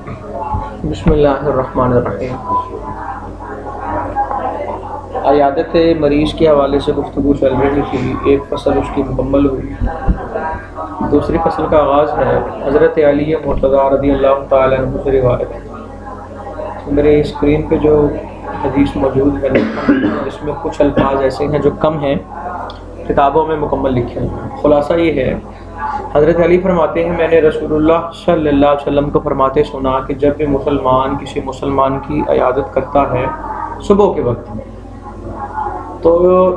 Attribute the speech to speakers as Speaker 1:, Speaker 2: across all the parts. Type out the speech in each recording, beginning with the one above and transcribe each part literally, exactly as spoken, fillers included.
Speaker 1: بسم اللہ الرحمن الرحیم۔ عیادت مریض کے حوالے سے گفتگو چل رہی تھی، ایک فصل اس کی مکمل ہوئی، دوسری فصل کا آغاز ہے۔ حضرت علی مرتضیٰ رضی اللہ تعالیٰ عنہ سے روایت۔ میرے اسکرین پہ جو حدیث موجود ہے اس میں کچھ الفاظ ایسے ہیں جو کم ہیں، کتابوں میں مکمل لکھے ہیں۔ خلاصہ یہ ہے، حضرت علی فرماتے ہیں میں نے رسول اللہ صلی اللہ علیہ وسلم کو فرماتے سنا کہ جب بھی مسلمان کسی مسلمان کی عیادت کرتا ہے صبح کے وقت تو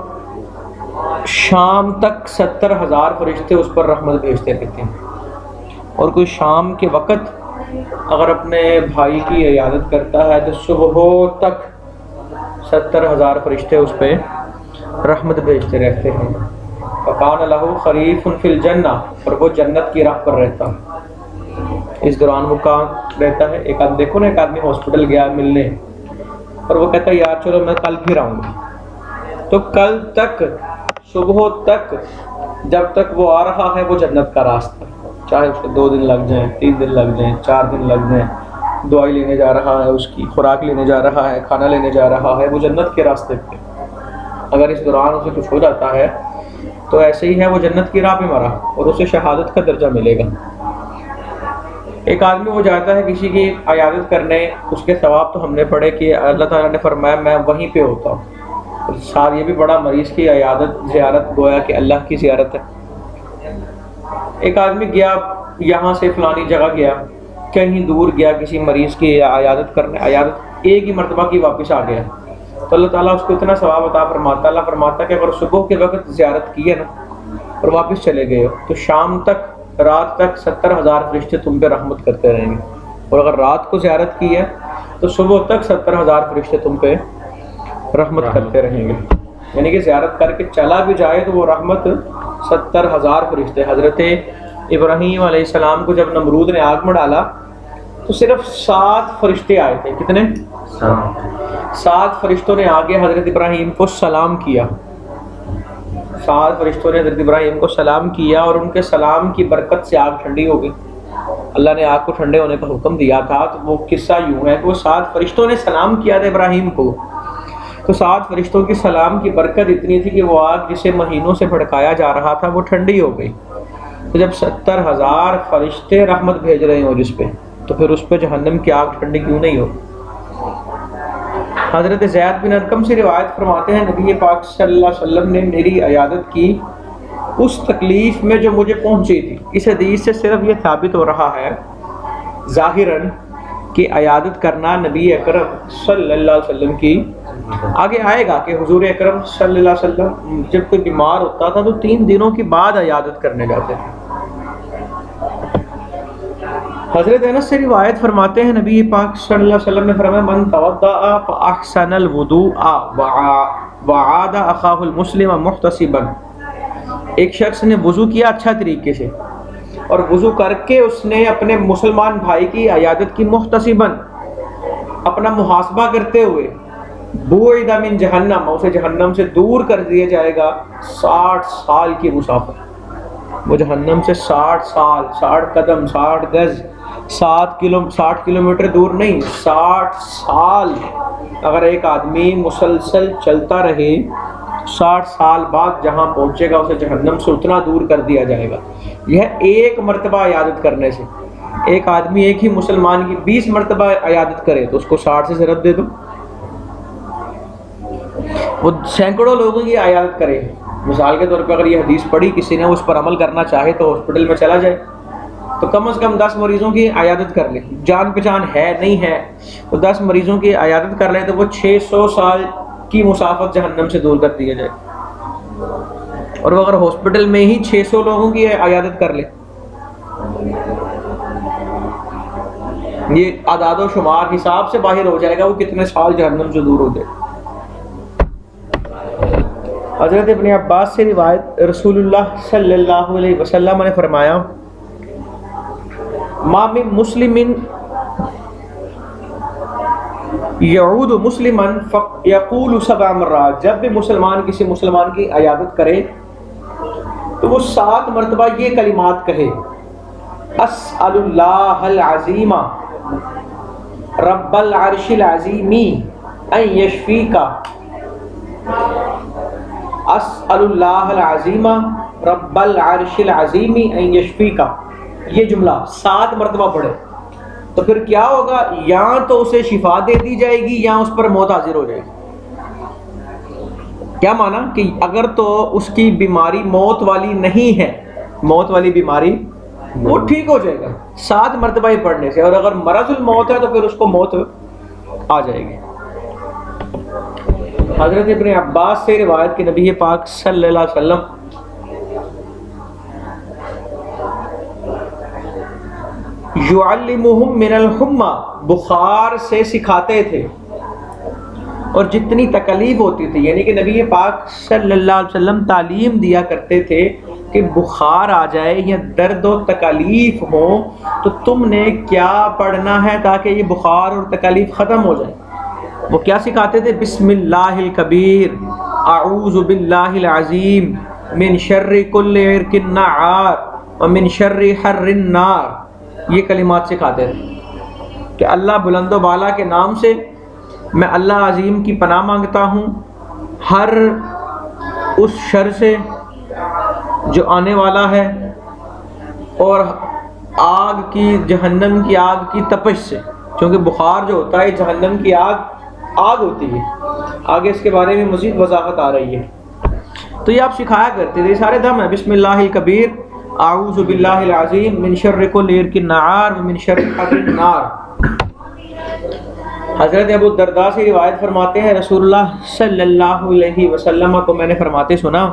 Speaker 1: شام تک ستر ہزار فرشتے اس پر رحمت بھیجتے رہتے ہیں، اور کوئی شام کے وقت اگر اپنے بھائی کی عیادت کرتا ہے تو صبح تک ستر ہزار فرشتے اس پہ رحمت بھیجتے رہتے ہیں۔ فَقَانَ لَهُ خَرِيفٌ فِي الْجَنَّةِ، اور وہ جنت کی راہ پر رہتا ہے۔ اس دوران وہ کہاں رہتا ہے؟ ایک آدمی دیکھو نا، ایک آدمی ہاسپٹل گیا ملنے اور وہ کہتا ہے یار چلو میں کل پھر آؤں گا، تو کل تک صبح تک جب تک وہ آ رہا ہے وہ جنت کا راستہ، چاہے اس کو دو دن لگ جائیں، تین دن لگ جائیں، چار دن لگ جائیں، دوائی لینے جا رہا ہے، اس کی خوراک لینے جا رہا ہے، کھانا لینے جا رہا ہے، وہ جنت کے راستے پہ۔ اگر اس دوران اسے کچھ ہو جاتا ہے تو ایسے ہی ہے وہ جنت کی راہ پہ مرا اور اسے شہادت کا درجہ ملے گا۔ ایک آدمی وہ جاتا ہے کسی کی عیادت کرنے، اس کے ثواب تو ہم نے پڑھے کہ اللہ تعالیٰ نے فرمایا میں وہیں پہ ہوتا ہوں، ساتھ یہ بھی بڑا مریض کی عیادت زیارت گویا کہ اللہ کی زیارت ہے۔ ایک آدمی گیا یہاں سے فلانی جگہ گیا، کہیں دور گیا کسی مریض کی عیادت کرنے، عیادت ایک ہی مرتبہ کی واپس آ گیا تو اللہ تعالیٰ اس کو اتنا ثواب عطا فرماتا، اللہ فرماتا کہ اگر صبح کے وقت زیارت کی ہے نا اور واپس چلے گئے ہو تو شام تک رات تک ستر ہزار فرشتے تم پہ رحمت کرتے رہیں گے، اور اگر رات کو زیارت کی ہے تو صبح تک ستر ہزار فرشتے تم پہ رحمت کرتے رہیں گے۔ یعنی کہ زیارت کر کے چلا بھی جائے تو وہ رحمت ستر ہزار فرشتے۔ حضرت ابراہیم علیہ السلام کو جب نمرود نے آگ میں ڈالا تو صرف سات فرشتے آئے تھے۔ کتنے؟ سات فرشتوں نے آگے حضرت ابراہیم کو سلام کیا، سات فرشتوں نے حضرت ابراہیم کو سلام کیا اور ان کے سلام کی برکت سے آگ ٹھنڈی ہو گئی۔ اللہ نے آگ کو ٹھنڈے ہونے کا حکم دیا تھا، تو وہ قصہ یوں ہے کہ وہ سات فرشتوں نے سلام کیا تھا ابراہیم کو، تو سات فرشتوں کی سلام کی برکت اتنی تھی کہ وہ آگ جسے مہینوں سے بھڑکایا جا رہا تھا وہ ٹھنڈی ہو گئی۔ تو جب ستر ہزار فرشتے رحمت بھیج رہے ہوں جس پہ، تو پھر اس پہ جہنم کی آگ ٹھنڈی کیوں نہیں ہو؟ حضرت زید بن ارقم سے روایت فرماتے ہیں نبی پاک صلی اللہ علیہ وسلم نے میری عیادت کی اس تکلیف میں جو مجھے پہنچی تھی۔ اس حدیث سے صرف یہ ثابت ہو رہا ہے ظاہراً کہ عیادت کرنا نبی اکرم صلی اللہ علیہ وسلم کی، آگے آئے گا کہ حضور اکرم صلی اللہ علیہ وسلم جب کوئی بیمار ہوتا تھا تو تین دنوں کے بعد عیادت کرنے جاتے تھے۔ حضرت انس سے روایت فرماتے ہیں نبی پاک صلی اللہ علیہ وسلم نے فرمایا من توضأ فاحسن الوضوء وعاد اخاه المسلم محتسبا، ایک شخص نے وضو کیا اچھا طریقے سے اور وضو کر کے اس نے اپنے مسلمان بھائی کی عیادت کی محتسبا، اپنا محاسبہ کرتے ہوئے، بعد من جہنم، اسے جہنم سے دور کر دیا جائے گا ساٹھ سال کی مسافت۔ وہ جہنم سے ساٹھ سال، ساٹھ قدم، ساٹھ گز، سات کلو ساٹھ کلومیٹر دور نہیں، ساٹھ سال اگر ایک آدمی مسلسل چلتا رہے، ساٹھ سال بعد جہاں پہنچے گا اسے جہنم سے اتنا دور کر دیا جائے گا۔ یہ ایک مرتبہ عیادت کرنے سے، ایک آدمی ایک ہی مسلمان کی بیس مرتبہ عیادت کرے تو اس کو ساٹھ سے ضرب دے دو، وہ سینکڑوں لوگوں کی عیادت کرے۔ مثال کے طور پہ اگر یہ حدیث پڑھی کسی نے اس پر عمل کرنا چاہے تو ہاسپٹل میں چلا جائے تو کم از کم دس مریضوں کی عیادت کر لے، جان پہچان ہے نہیں ہے تو دس مریضوں کی عیادت کر لے تو وہ چھ سو سال کی مسافت جہنم سے دور کر دیا جائے، اور وہ اگر ہاسپٹل میں ہی چھ سو لوگوں کی عیادت کر لے، یہ اعداد و شمار حساب سے باہر ہو جائے گا وہ کتنے سال جہنم سے دور ہو جائے۔ حضرت ابن عباس سے روایت رسول اللہ صلی اللہ علیہ وسلم نے فرمایا ما من مسلم یعود مسلما یقول سبع مرات، جب بھی مسلمان کسی مسلمان کی عیادت کرے تو وہ سات مرتبہ یہ کلمات کہے، اسأل اللہ العظیم رب العرش العظیم ان یشفیک، اسأل اللہ العظیم رب العرش العظیم ان یشفیک، یہ جملہ سات مرتبہ پڑھے تو پھر کیا ہوگا؟ یا تو اسے شفا دے دی جائے گی یا اس پر موت حاضر ہو جائے گی۔ کیا مانا کہ اگر تو اس کی بیماری موت والی نہیں ہے، موت والی بیماری وہ ٹھیک ہو جائے گا سات مرتبہ ہی پڑھنے سے، اور اگر مرض الموت ہے تو پھر اس کو موت آ جائے گی۔ حضرت ابن عباس سے روایت کہ نبی پاک صلی اللہ علیہ وسلم یعلمہم من الحمى، بخار سے سکھاتے تھے، اور جتنی تکلیف ہوتی تھی، یعنی کہ نبی پاک صلی اللہ علیہ وسلم تعلیم دیا کرتے تھے کہ بخار آ جائے یا درد و تکلیف ہو تو تم نے کیا پڑھنا ہے تاکہ یہ بخار اور تکلیف ختم ہو جائے۔ وہ کیا سکھاتے تھے؟ بسم اللہ الکبیر، اعوذ باللہ العظیم، من شر کل عرق نعار ومن شر حر النار، یہ کلمات سکھاتے تھے کہ اللہ بلند و بالا کے نام سے میں اللہ عظیم کی پناہ مانگتا ہوں ہر اس شر سے جو آنے والا ہے، اور آگ کی، جہنم کی آگ کی تپش سے، کیونکہ بخار جو ہوتا ہے جہنم کی آگ آگ ہوتی ہے، آگے اس کے بارے میں مزید وضاحت آ رہی ہے۔ تو یہ آپ سکھایا کرتے تھے، سارے دم ہے بسم اللہ الکبیر، اعوذ باللہ العظیم، من شر کل عرق نعار ومن شر حر النار۔ حضرت ابو الدرداء سے روایت فرماتے ہیں رسول اللہ صلی اللہ علیہ وسلم کو میں نے فرماتے سنا،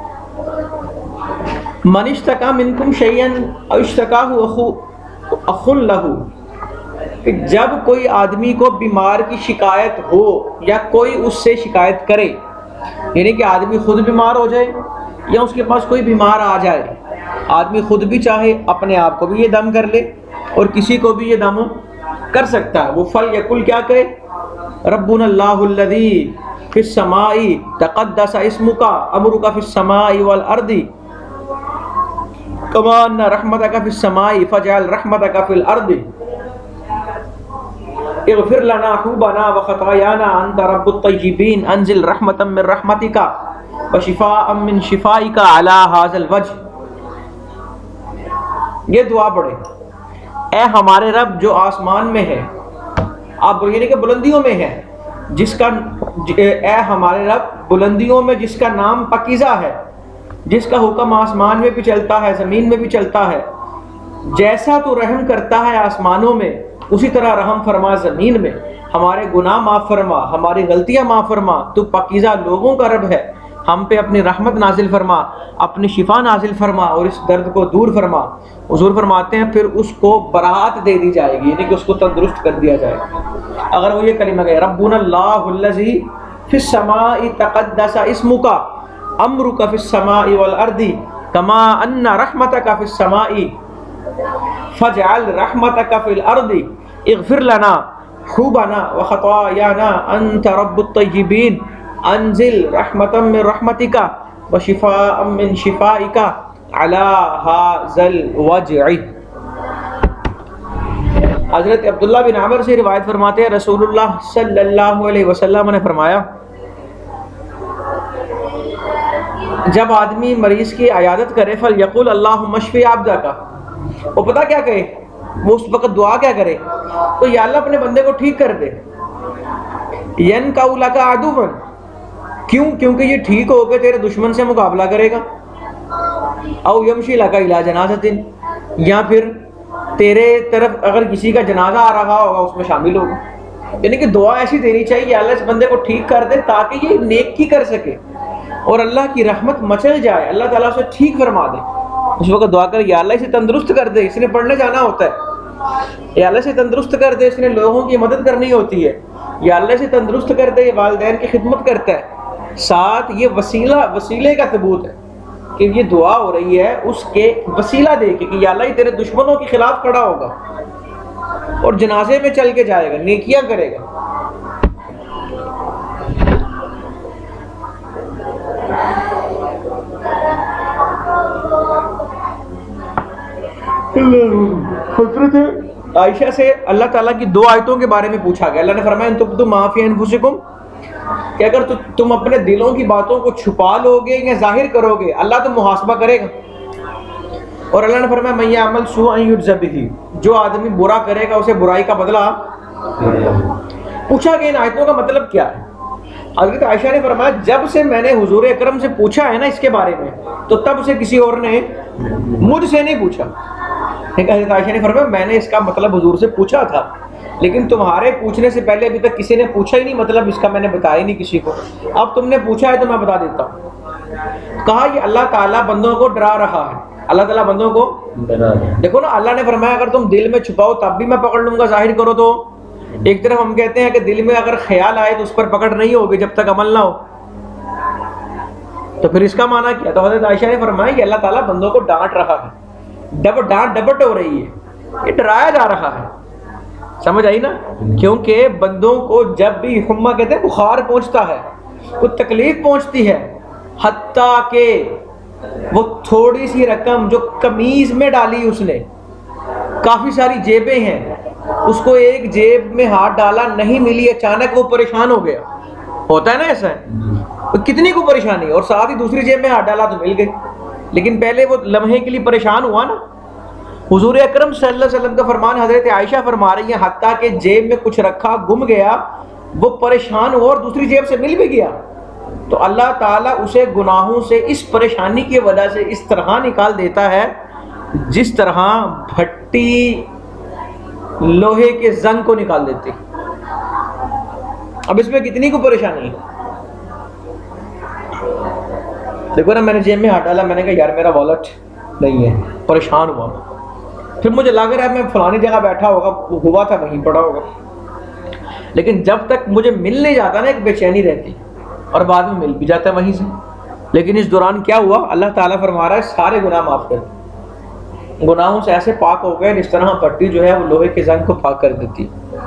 Speaker 1: من اشتکا منکم شیئا او اشتکاہ اخو اخ لہ، کہ جب کوئی آدمی کو بیمار کی شکایت ہو یا کوئی اس سے شکایت کرے، یعنی کہ آدمی خود بیمار ہو جائے یا اس کے پاس کوئی بیمار آ جائے، آدمی خود بھی چاہے اپنے آپ کو بھی یہ دم کر لے اور کسی کو بھی یہ دم کر سکتا ہے، وہ فل یقل کیا کہے؟ ربنا اللہ الذی فی السماء تقدس اسمک امرک فی السماء والارض کما ان رحمتک فی السماء فاجعل رحمتک فی الارض اغفر لنا حوبنا وخطايانا انت رب الطیبین انزل رحمتا من رحمتک وشفاء من شفائک علی هذا الوجه۔ یہ دعا پڑھیں، اے ہمارے رب جو آسمان میں ہے، آپ یعنی کہ بلندیوں میں ہے، جس کا اے ہمارے رب بلندیوں میں جس کا نام پاکیزہ ہے، جس کا حکم آسمان میں بھی چلتا ہے زمین میں بھی چلتا ہے، جیسا تو رحم کرتا ہے آسمانوں میں اسی طرح رحم فرما زمین میں، ہمارے گناہ معاف فرما، ہماری غلطیاں معاف فرما، تو پاکیزہ لوگوں کا رب ہے، ہم پہ اپنی رحمت نازل فرما، اپنی شفا نازل فرما اور اس درد کو دور فرما۔ حضور فرماتے ہیں پھر اس کو برات دے دی جائے گی، یعنی کہ اس کو تندرست کر دیا جائے گا اگر وہ یہ کلمہ کہے ربنا اللہ الذی فی السماء تقدس اسمک امرک فی السماء والارض کما ان رحمتک فی السماء فاجعل رحمتک فی الارض اغفر لنا حوبنا وخطايانا انت رب الطیبین انزل رحمتا من رحمتک وشفاء من شفائک علی ھذا الوجع۔ حضرت عبداللہ بن عمر سے روایت فرماتے ہیں رسول اللہ صلی اللہ علیہ وسلم نے فرمایا، جب آدمی مریض کی عیادت کرے فلیقول اللہم اشفی عبدک، وہ پتہ کیا کہے؟ وہ اس وقت دعا کیا کرے؟ تو یا اللہ اپنے بندے کو ٹھیک کر دے، ینکؤ لک عدوا، کیوں؟ کیونکہ یہ ٹھیک ہو کے تیرے دشمن سے مقابلہ کرے گا، او یمشی لک الی جنازۃ، یا پھر تیرے طرف اگر کسی کا جنازہ آ رہا ہوگا اس میں شامل ہوگا۔ یعنی کہ دعا ایسی دینی چاہیے اللہ اس بندے کو ٹھیک کر دے تاکہ یہ نیکی کر سکے اور اللہ کی رحمت مچل جائے، اللہ تعالیٰ اسے ٹھیک فرما دے۔ اس وقت دعا کر یا اللہ اسے تندرست کر دے، اس نے پڑھنے جانا ہوتا ہے، یا اللہ اسے تندرست کر دے، اس نے لوگوں کی مدد کرنی ہوتی ہے، یا اللہ اسے تندرست کر دے، یہ والدین کی خدمت کرتا ہے، ساتھ یہ وسیلہ وسیلے کا ثبوت ہے کہ یہ دعا ہو رہی ہے اس کے وسیلہ دے کے کہ یا اللہ تیرے دشمنوں کے خلاف کھڑا ہوگا اور جنازے میں چل کے جائے گا، نیکیاں کرے گا۔ حضرت عائشہ سے اللہ تعالیٰ کی دو آیتوں کے بارے میں پوچھا گیا. اللہ نے فرمایا ان تبدوا ما فی انفسکم, کہ اگر تم اپنے دلوں کی باتوں کو چھپا لو گے یا ظاہر کرو گے اللہ تو محاسبہ کرے گا. اور اللہ نے فرمایا من یعمل سوءا یجز بہ, جو آدمی برا کرے گا اسے برائی کا بدلہ. پوچھا کہ ان آیتوں کا مطلب کیا ہے؟ حضرت عائشہ نے فرمایا جب سے میں نے حضور اکرم سے پوچھا ہے نا اس کے بارے میں, تو تب سے کسی اور نے مجھ سے نہیں پوچھا. حضرت عائشہ نے فرمایا میں نے اس کا مطلب حضور سے پوچھا تھا, لیکن تمہارے پوچھنے سے پہلے ابھی تک کسی نے پوچھا ہی نہیں, مطلب اس کا میں نے بتایا ہی نہیں کسی کو. اب تم نے پوچھا ہے تو میں بتا دیتا ہوں. کہا یہ اللہ تعالیٰ بندوں کو ڈرا رہا ہے. اللہ تعالیٰ بندوں کو دیکھو نا, اللہ نے فرمایا اگر تم دل میں چھپاؤ تب بھی میں پکڑ لوں گا, ظاہر کرو تو. ایک طرف ہم کہتے ہیں کہ دل میں اگر خیال آئے تو اس پر پکڑ نہیں ہوگی جب تک عمل نہ ہو, تو پھر اس کا معنی کیا؟ تو حضرت عائشہ نے فرمایا کہ اللہ تعالیٰ بندوں کو ڈانٹ رہا ہے, ڈب ڈانٹ ڈبٹ ہو رہی ہے, یہ ڈرایا جا رہا ہے. سمجھ آئی نا؟ کیونکہ بندوں کو جب بھی حمہ کہتے ہیں بخار پہنچتا ہے, کوئی تکلیف پہنچتی ہے, حتیٰ کہ وہ تھوڑی سی رقم جو قمیض میں ڈالی اس نے, کافی ساری جیبیں ہیں, اس کو ایک جیب میں ہاتھ ڈالا نہیں ملی, اچانک وہ پریشان ہو گیا. ہوتا ہے نا ایسا ہے, کتنی کو پریشانی, اور ساتھ ہی دوسری جیب میں ہاتھ ڈالا تو مل گئی, لیکن پہلے وہ لمحے کے لیے پریشان ہوا نا. حضور اکرم صلی اللہ علیہ وسلم کا فرمان حضرت عائشہ فرما رہی ہیں حتیٰ کہ جیب میں کچھ رکھا گم گیا, وہ پریشان ہوا اور دوسری جیب سے مل بھی گیا, تو اللہ تعالیٰ اسے گناہوں سے اس پریشانی کی وجہ سے اس طرح نکال دیتا ہے جس طرح بھٹی لوہے کے زنگ کو نکال دیتی. اب اس میں کتنی کو پریشانی ہے. دیکھو نا, میں نے جیب میں ہاتھ ڈالا, میں نے کہا یار میرا والٹ نہیں ہے, پریشان ہوا, پھر مجھے لگ رہا ہے میں فلانی جگہ بیٹھا ہوگا, ہوا تھا وہیں پڑا ہوگا, لیکن جب تک مجھے مل نہیں جاتا نا ایک بے چینی رہتی, اور بعد میں مل بھی جاتا ہے وہیں سے. لیکن اس دوران کیا ہوا, اللہ تعالیٰ فرما رہا ہے سارے گناہ معاف کر دیں, گناہوں سے ایسے پاک ہو گئے جس طرح پٹی جو ہے وہ لوہے کے زنگ کو پاک کر دیتی.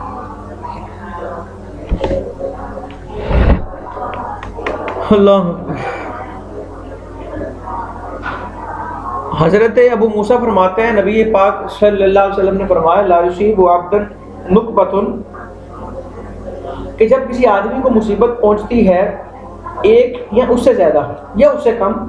Speaker 1: اللہ. حضرت ابو موسیٰ فرماتے ہیں نبی پاک صلی اللہ علیہ وسلم نے فرمایا لا یصیب عبدا نکبۃ, کہ جب کسی آدمی کو مصیبت پہنچتی ہے ایک یا اس سے زیادہ یا اس سے کم,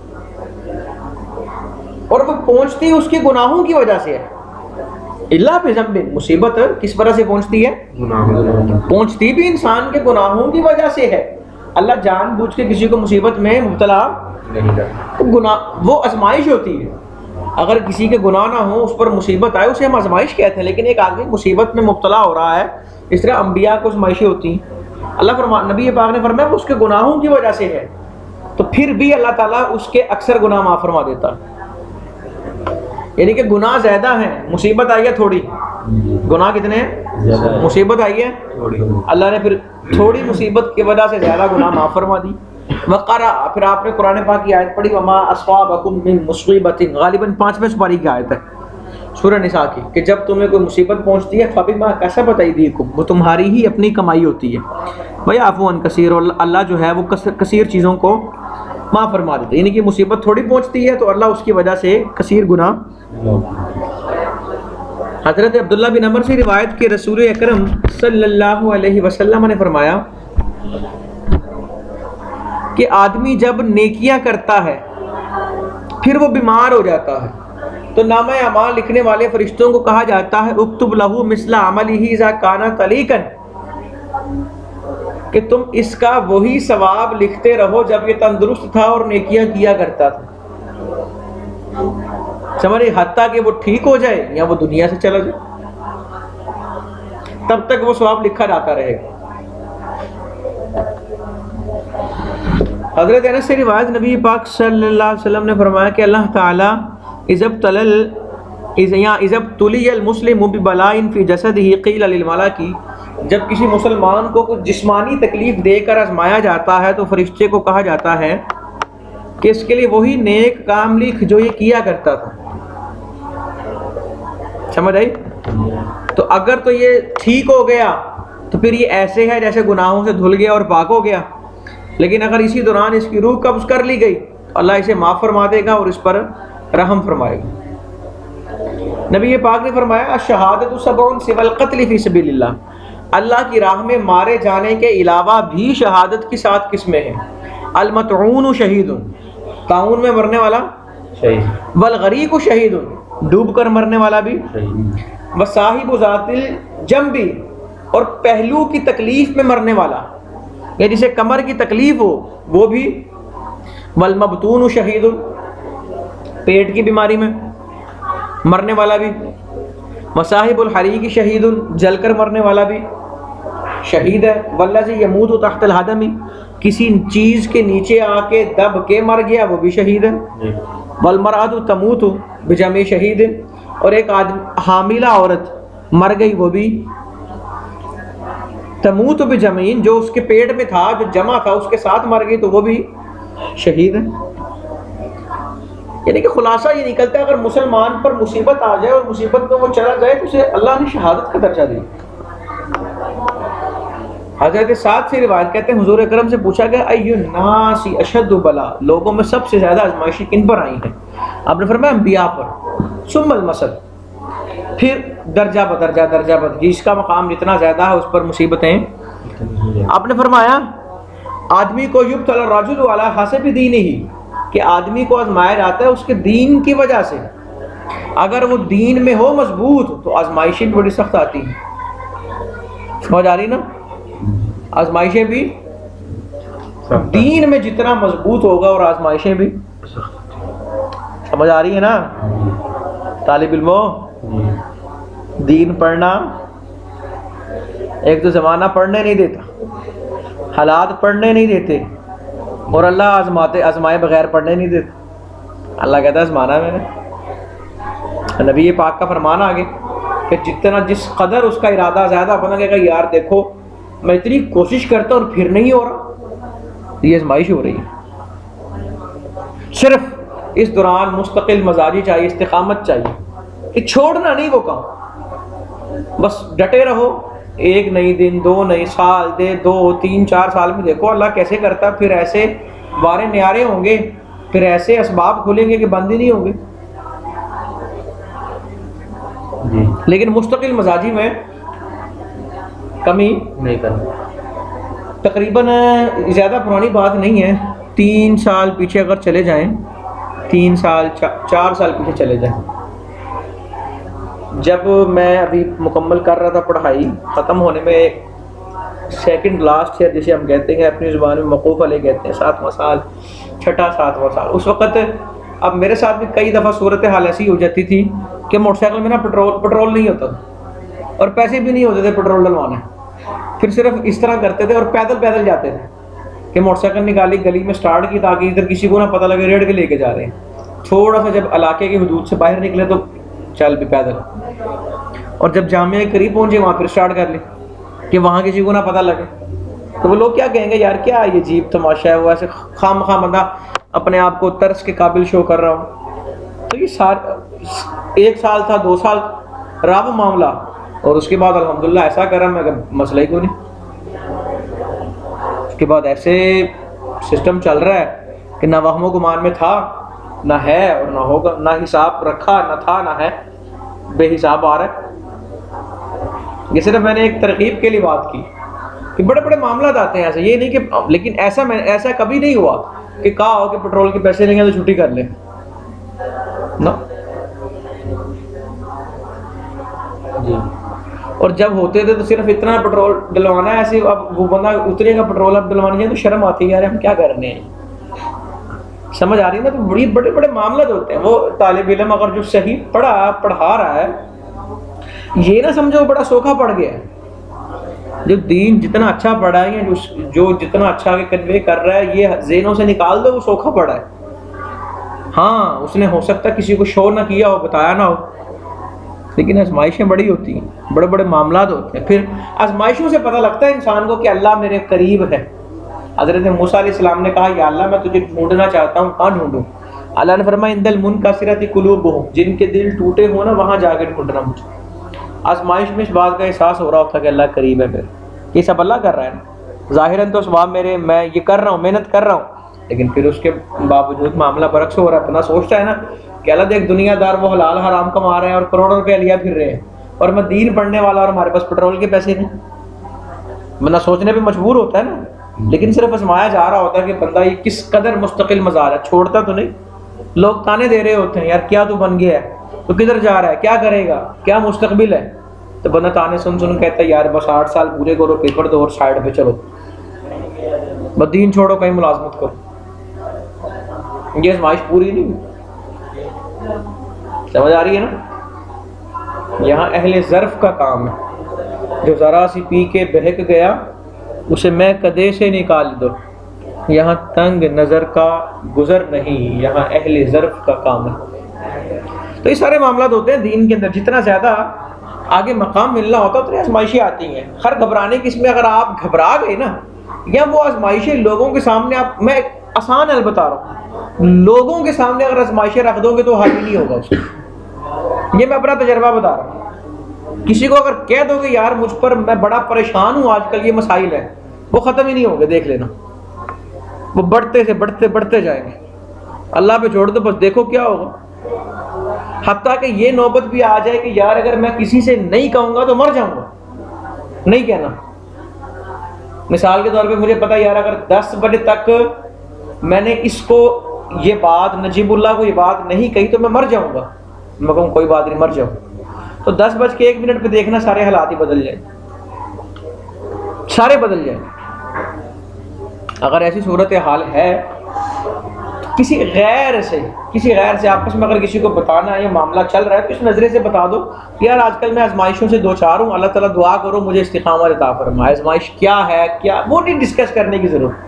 Speaker 1: اور وہ پہنچتی اس کے گناہوں کی وجہ سے ہے, اللہ بذنب, مصیبت کس وجہ سے پہنچتی ہے؟ پہنچتی بھی انسان کے گناہوں کی وجہ سے ہے. اللہ جان بوجھ کے کسی کو مصیبت میں مبتلا نہیں کرتا, گناہ وہ آزمائش ہوتی ہے. اگر کسی کے گناہ نہ ہو اس پر مصیبت آئے اسے ہم آزمائش کہتے ہیں, لیکن ایک آدمی مصیبت میں مبتلا ہو رہا ہے, اس طرح انبیاء کو آزمائشیں ہوتی ہیں. اللہ فرما نبی پاک نے فرمایا وہ اس کے گناہوں کی وجہ سے ہے, تو پھر بھی اللہ تعالیٰ اس کے اکثر گناہ معاف فرما دیتا ہے. یعنی کہ گناہ زیادہ ہیں, مصیبت آئی ہے تھوڑی, گناہ کتنے ہیں؟ مصیبت آئی ہے اللہ نے پھر تھوڑی مصیبت کی وجہ سے زیادہ گناہ معاف فرما دی. وقرا, پھر آپ نے قرآن پاک کی آیت پڑھی وما اصابکم من مصیبت, غالباً پانچویں سپاری کی آیت ہے سورہ نساء کی, کہ جب تمہیں کوئی مصیبت پہنچتی ہے فبما کسبت ایدیکم, وہ تمہاری ہی اپنی کمائی ہوتی ہے, ویعفو عن کثیر, اور اللہ جو ہے وہ کثیر چیزوں کو معاف فرما دیتے. یعنی کہ مصیبت تھوڑی پہنچتی ہے تو اللہ اس کی وجہ سے کثیر گناہ. حضرت عبداللہ بن عمر سے روایت کہ رسول اکرم صلی اللہ علیہ وسلم نے فرمایا کہ آدمی جب نیکیاں کرتا ہے پھر وہ بیمار ہو جاتا ہے تو نامہ اعمال لکھنے والے فرشتوں کو کہا جاتا ہے اکتب لہو مثل عملہ اذا کان طلیقا, کہ تم اس کا وہی ثواب لکھتے رہو جب یہ تندرست تھا اور نیکیاں کیا کرتا تھا. سمجھے, حتیٰ کہ وہ ٹھیک ہو جائے یا وہ دنیا سے چلا جائے تب تک وہ ثواب لکھا جاتا رہے گا. حضرت انس سے روایت نبی پاک صلی اللہ علیہ وسلم نے فرمایا کہ اللہ تعالیٰ اذب تلل اذب تلی المسلم ببلاء فی جسدہ قیل للملائکہ, جب کسی مسلمان کو کچھ جسمانی تکلیف دے کر آزمایا جاتا ہے تو فرشتے کو کہا جاتا ہے کہ اس کے لیے وہی نیک کام لکھ جو یہ کیا کرتا تھا. سمجھ آئی؟ تو اگر تو یہ ٹھیک ہو گیا تو پھر یہ ایسے ہے جیسے گناہوں سے دھل گیا اور پاک ہو گیا, لیکن اگر اسی دوران اس کی روح قبض کر لی گئی تو اللہ اسے معاف فرما دے گا اور اس پر رحم فرمائے گا. نبی پاک نے فرمایا الشہادۃ سبع سوى القتل فی سبیل اللہ، اللہ کی راہ میں مارے جانے کے علاوہ بھی شہادت کی سات قسمیں ہیں. المطعون شہید، طاعون میں مرنے والا شہید. والغریق شہید، ڈوب کر مرنے والا بھی شہید. وصاحب ذات الجنب، اور پہلو کی تکلیف میں مرنے والا، یا جسے کمر کی تکلیف ہو وہ بھی. والمبتون شہید، پیٹ کی بیماری میں مرنے والا بھی. وصاحب الحریق شہید، جل کر مرنے والا بھی شہید ہے. والذی یموت تحت الہدم، کسی چیز کے نیچے آ کے دب کے مر گیا وہ بھی شہید ہے. والمرأۃ تموت بجمع شہید، اور ایک آدمی حاملہ عورت مر گئی وہ بھی تموت بجمعین، جو اس کے پیٹ میں تھا جو جمع تھا اس کے ساتھ مر گئی تو وہ بھی شہید ہے. یعنی کہ خلاصہ یہ نکلتا ہے اگر مسلمان پر مصیبت آ جائے اور مصیبت میں وہ چلا جائے تو اسے اللہ نے شہادت کا درجہ دیا. حضرت سعد سے روایت کہتے ہیں حضور اکرم سے پوچھا گیا ای الناس اشد بلا، لوگوں میں سب سے زیادہ آزمائشیں کن پر آئی ہیں؟ آپ نے فرمایا انبیاء پر. ثم المثل، پھر درجہ بدرجہ درجہ بدرجہ جس کا مقام جتنا زیادہ ہے اس پر مصیبتیں. آپ نے فرمایا آدمی کو یبتلی الرجل علی حسب دینہ، کہ آدمی کو آزمایا جاتا ہے اس کے دین کی وجہ سے. اگر وہ دین میں ہو مضبوط تو آزمائشیں بھی بڑی سخت آتی ہیں. سمجھ آ رہی نا؟ آزمائشیں بھی دین میں جتنا مضبوط ہوگا اور آزمائشیں بھی. سمجھ آ رہی ہے نا طالب علموں؟ دین پڑھنا، ایک تو زمانہ پڑھنے نہیں دیتا، حالات پڑھنے نہیں دیتے، اور اللہ آزماتے آزمائے بغیر پڑھنے نہیں دیتے. اللہ کہتا ہے آزمانا میں نے. نبی پاک کا فرمان آگے کہ جتنا جس قدر اس کا ارادہ زیادہ بنا کہ یار دیکھو میں اتنی کوشش کرتا ہوں اور پھر نہیں ہو رہا، یہ آزمائش ہو رہی ہے. صرف اس دوران مستقل مزاجی چاہیے، استقامت چاہیے کہ چھوڑنا نہیں وہ کام، بس ڈٹے رہو. ایک نہیں دن، دو نہیں سال، دے دو تین چار سال میں دیکھو اللہ کیسے کرتا. پھر ایسے وارے نیارے ہوں گے، پھر ایسے اسباب کھلیں گے کہ بند ہی نہیں ہوں گے. لیکن مستقل مزاجی میں کمی نہیں کرنا. تقریباً زیادہ پرانی بات نہیں ہے، تین سال پیچھے اگر چلے جائیں، تین سال چار سال پیچھے چلے جائیں، جب میں ابھی مکمل کر رہا تھا پڑھائی، ختم ہونے میں سیکنڈ لاسٹ ایئر جسے ہم کہتے ہیں اپنی زبان میں موقوف علیہ کہتے ہیں، ساتواں سال، چھٹا ساتواں سال. اس وقت اب میرے ساتھ بھی کئی دفعہ صورتحال ایسی ہو جاتی تھی کہ موٹر سائیکل میں نا پٹرول پٹرول نہیں ہوتا اور پیسے بھی نہیں ہوتے تھے پٹرول ڈلوانے. پھر صرف اس طرح کرتے تھے اور پیدل پیدل جاتے تھے کہ موٹر سائیکل نکالی، گلی میں سٹارٹ کی تاکہ ادھر کسی کو نہ پتہ لگے ریڑھ کے لے کے جا رہے ہیں. تھوڑا سا جب علاقے کی حدود سے باہر نکلے تو چل بھی پیدل، اور جب جامعہ کے قریب پہنچے وہاں پھر سٹارٹ کر لی کہ وہاں کسی کو نہ پتہ لگے. تو وہ لوگ کیا کہیں گے، یار کیا یہ عجیب تماشا ہے، وہ ایسے خام خام بندہ اپنے آپ کو ترس کے قابل شو کر رہا ہوں. تو یہ سال ایک سال تھا، دو سال رہا وہ معاملہ، اور اس کے بعد الحمدللہ ایسا کرا میں کہ مسئلہ ہی کو نہیں. اس کے بعد ایسے سسٹم چل رہا ہے کہ نہ وہم و گمان میں تھا، نہ ہے اور نہ ہوگا، نہ حساب رکھا نہ تھا نہ ہے، بے حساب آ رہا ہے. یہ صرف میں نے ایک ترغیب کے لیے بات کی کہ بڑے بڑے معاملات آتے ہیں ایسے، یہ نہیں کہ لیکن ایسا میں ایسا کبھی نہیں ہوا کہ کہا ہو کہ پٹرول کے پیسے لیں گے تو چھٹی کر لیں نا. جی. اور جب ہوتے تھے تو صرف اتنا پٹرول ڈلوانا ہے، ایسے اب وہ بندہ اترے گا پٹرول اب ڈلوانے جائے تو شرم آتی ہے، یار ہم کیا کرنے ہیں. سمجھ آ رہی ہے نا؟ تو بڑی بڑے بڑے معاملات ہوتے ہیں. وہ طالب علم اگر جو صحیح پڑھا پڑھا رہا ہے، یہ نہ سمجھو بڑا سوکھا پڑ گیا ہے. جو دین جتنا اچھا پڑھا ہے، جو جتنا اچھا کنوے کر رہا ہے، یہ ذہنوں سے نکال دو وہ سوکھا پڑا ہے. ہاں اس نے ہو سکتا ہے کسی کو شو نہ کیا ہو، بتایا نہ ہو، لیکن آزمائشیں بڑی ہوتی ہیں، بڑے بڑے معاملات ہوتے ہیں. پھر آزمائشوں سے پتہ لگتا ہے انسان کو کہ اللہ میرے قریب ہے. حضرت موسیٰ علیہ السلام نے کہا یا اللہ میں تجھے ڈھونڈنا چاہتا ہوں، کہاں ڈھونڈوں؟ اللہ نے فرمایا عند المنکسرۃ قلوبہم، جن کے دل ٹوٹے ہوں نا وہاں جا کے ڈھونڈنا مجھے. آزمائش میں اس بات کا احساس ہو رہا ہوتا کہ اللہ قریب ہے. پھر یہ سب اللہ کر رہا ہے نا، ظاہراً تو ثواب میرے، میں یہ کر رہا ہوں، محنت کر رہا ہوں، لیکن پھر اس کے باوجود معاملہ برعکس ہو رہا ہے. اپنا سوچتا ہے نا کہ اللہ دیکھ دنیا دار وہ حلال حرام کما رہے ہیں اور کروڑوں روپے لیا پھر رہے ہیں، اور میں دین پڑھنے والا اور ہمارے پاس پٹرول کے پیسے نہیں. بندہ سوچنے پہ مجبور ہوتا ہے نا، لیکن صرف آزمایا جا رہا ہوتا ہے کہ بندہ یہ کس قدر مستقل مزاج ہے، چھوڑتا تو نہیں. لوگ تانے دے رہے ہوتے ہیں، یار کیا تو بن گیا ہے، تو کدھر جا رہا ہے، کیا کرے گا، کیا مستقبل ہے. تو بندہ تانے سن سن کہتا ہے یار بس آٹھ سال پورے کرو، پیپر دو اور سائڈ پہ چلو، بس دین چھوڑو، کہیں ملازمت کرو. یہ آزمائش پوری نہیں ہوئی. سمجھ آ رہی ہے نا؟ یہاں اہل ظرف کا کام ہے، جو ذرا سی پی کے بہک گیا اسے میں کدے سے نکال دو. یہاں تنگ نظر کا گزر نہیں، یہاں اہل ظرف کا کام ہے. تو یہ سارے معاملات ہوتے ہیں دین کے اندر. جتنا زیادہ آگے مقام ملنا ہوتا ہے اتنی آزمائشیں آتی ہیں. ہر گھبرانے کی اس میں اگر آپ گھبرا گئے نا، یا وہ آزمائشیں لوگوں کے سامنے، آپ میں ایک آسان حل بتا رہا ہوں، لوگوں کے سامنے اگر آزمائشیں رکھ دو گے تو حل ہی نہیں ہوگا اس کو. یہ میں اپنا تجربہ بتا رہا ہوں. کسی کو اگر کہہ دو کہ یار مجھ پر میں بڑا پریشان ہوں آج کل، یہ مسائل ہیں، وہ ختم ہی نہیں ہوں گے. دیکھ لینا وہ بڑھتے سے بڑھتے بڑھتے جائیں گے. اللہ پہ چھوڑ دو، بس دیکھو کیا ہوگا. حتیٰ کہ یہ نوبت بھی آ جائے کہ یار اگر میں کسی سے نہیں کہوں گا تو مر جاؤں گا، نہیں کہنا. مثال کے طور پہ مجھے پتا یار اگر دس بجے تک میں نے اس کو یہ بات، نجیب اللہ کو یہ بات نہیں کہی تو میں مر جاؤں گا. میں کہوں کوئی بات نہیں، مر جاؤ. تو دس بج کے ایک منٹ پہ دیکھنا سارے حالات ہی بدل جائیں، سارے بدل جائیں. اگر ایسی صورت حال ہے، کسی غیر سے کسی غیر سے آپس میں اگر کسی کو بتانا ہے یہ معاملہ چل رہا ہے تو اس نظرے سے بتا دو یار آج کل میں آزمائشوں سے دو چار ہوں، اللہ تعالیٰ دعا کرو مجھے استقامت عطا فرمائے. آزمائش کیا ہے کیا، وہ نہیں ڈسکس کرنے کی ضرورت.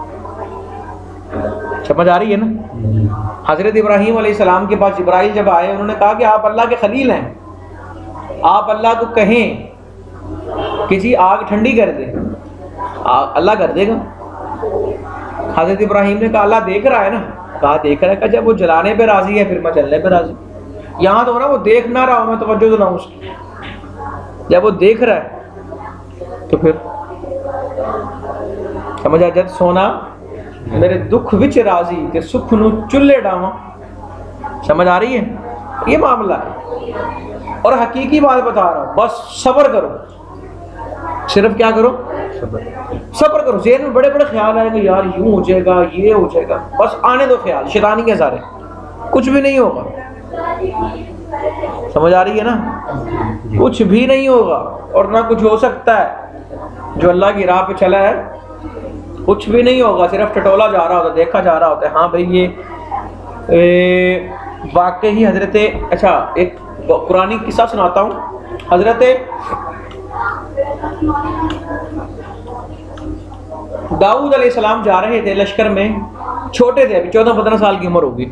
Speaker 1: سمجھ آ رہی ہے نا؟ حضرت ابراہیم علیہ السلام کے پاس جبرائیل جب آئے، انہوں نے کہا کہ آپ اللہ کے خلیل ہیں، آپ اللہ کو کہیں کہ جی آگ ٹھنڈی کر دے، اللہ کر دے گا. حضرت ابراہیم نے کہا اللہ دیکھ رہا ہے نا، کہا دیکھ رہا ہے. کہ جب وہ جلانے پہ راضی ہے پھر میں چلنے پہ راضی. یہاں تو نا وہ دیکھ نہ رہا ہوں میں توجہ دلاؤں اس کی. جب وہ دیکھ رہا ہے تو پھر سمجھ آ جد سونا میرے دکھ وچ راضی تے سکھ نو چلے ڈاواں. سمجھ آ رہی ہے؟ یہ معاملہ ہے. اور حقیقی بات بتا رہا ہوں، بس صبر کرو. صرف کیا کرو؟ صبر کرو. ذہن میں بڑے بڑے خیال آئے کہ یار یوں ہو جائے گا، یہ ہو جائے گا، بس آنے دو خیال، شیطانی ہے سارے، کچھ بھی نہیں ہوگا. سمجھ آ رہی ہے نا؟ کچھ بھی نہیں ہوگا اور نہ کچھ ہو سکتا ہے. جو اللہ کی راہ پہ چلا ہے کچھ بھی نہیں ہوگا، صرف ٹٹولا جا رہا ہوتا ہے، دیکھا جا رہا ہوتا ہے. ہاں بھائی یہ واقعی حضرت، اچھا ایک قرآنی قصہ سناتا ہوں. حضرت داؤد علیہ السلام جا رہے تھے لشکر میں، چھوٹے تھے، ابھی چودہ پندرہ سال کی عمر ہوگی.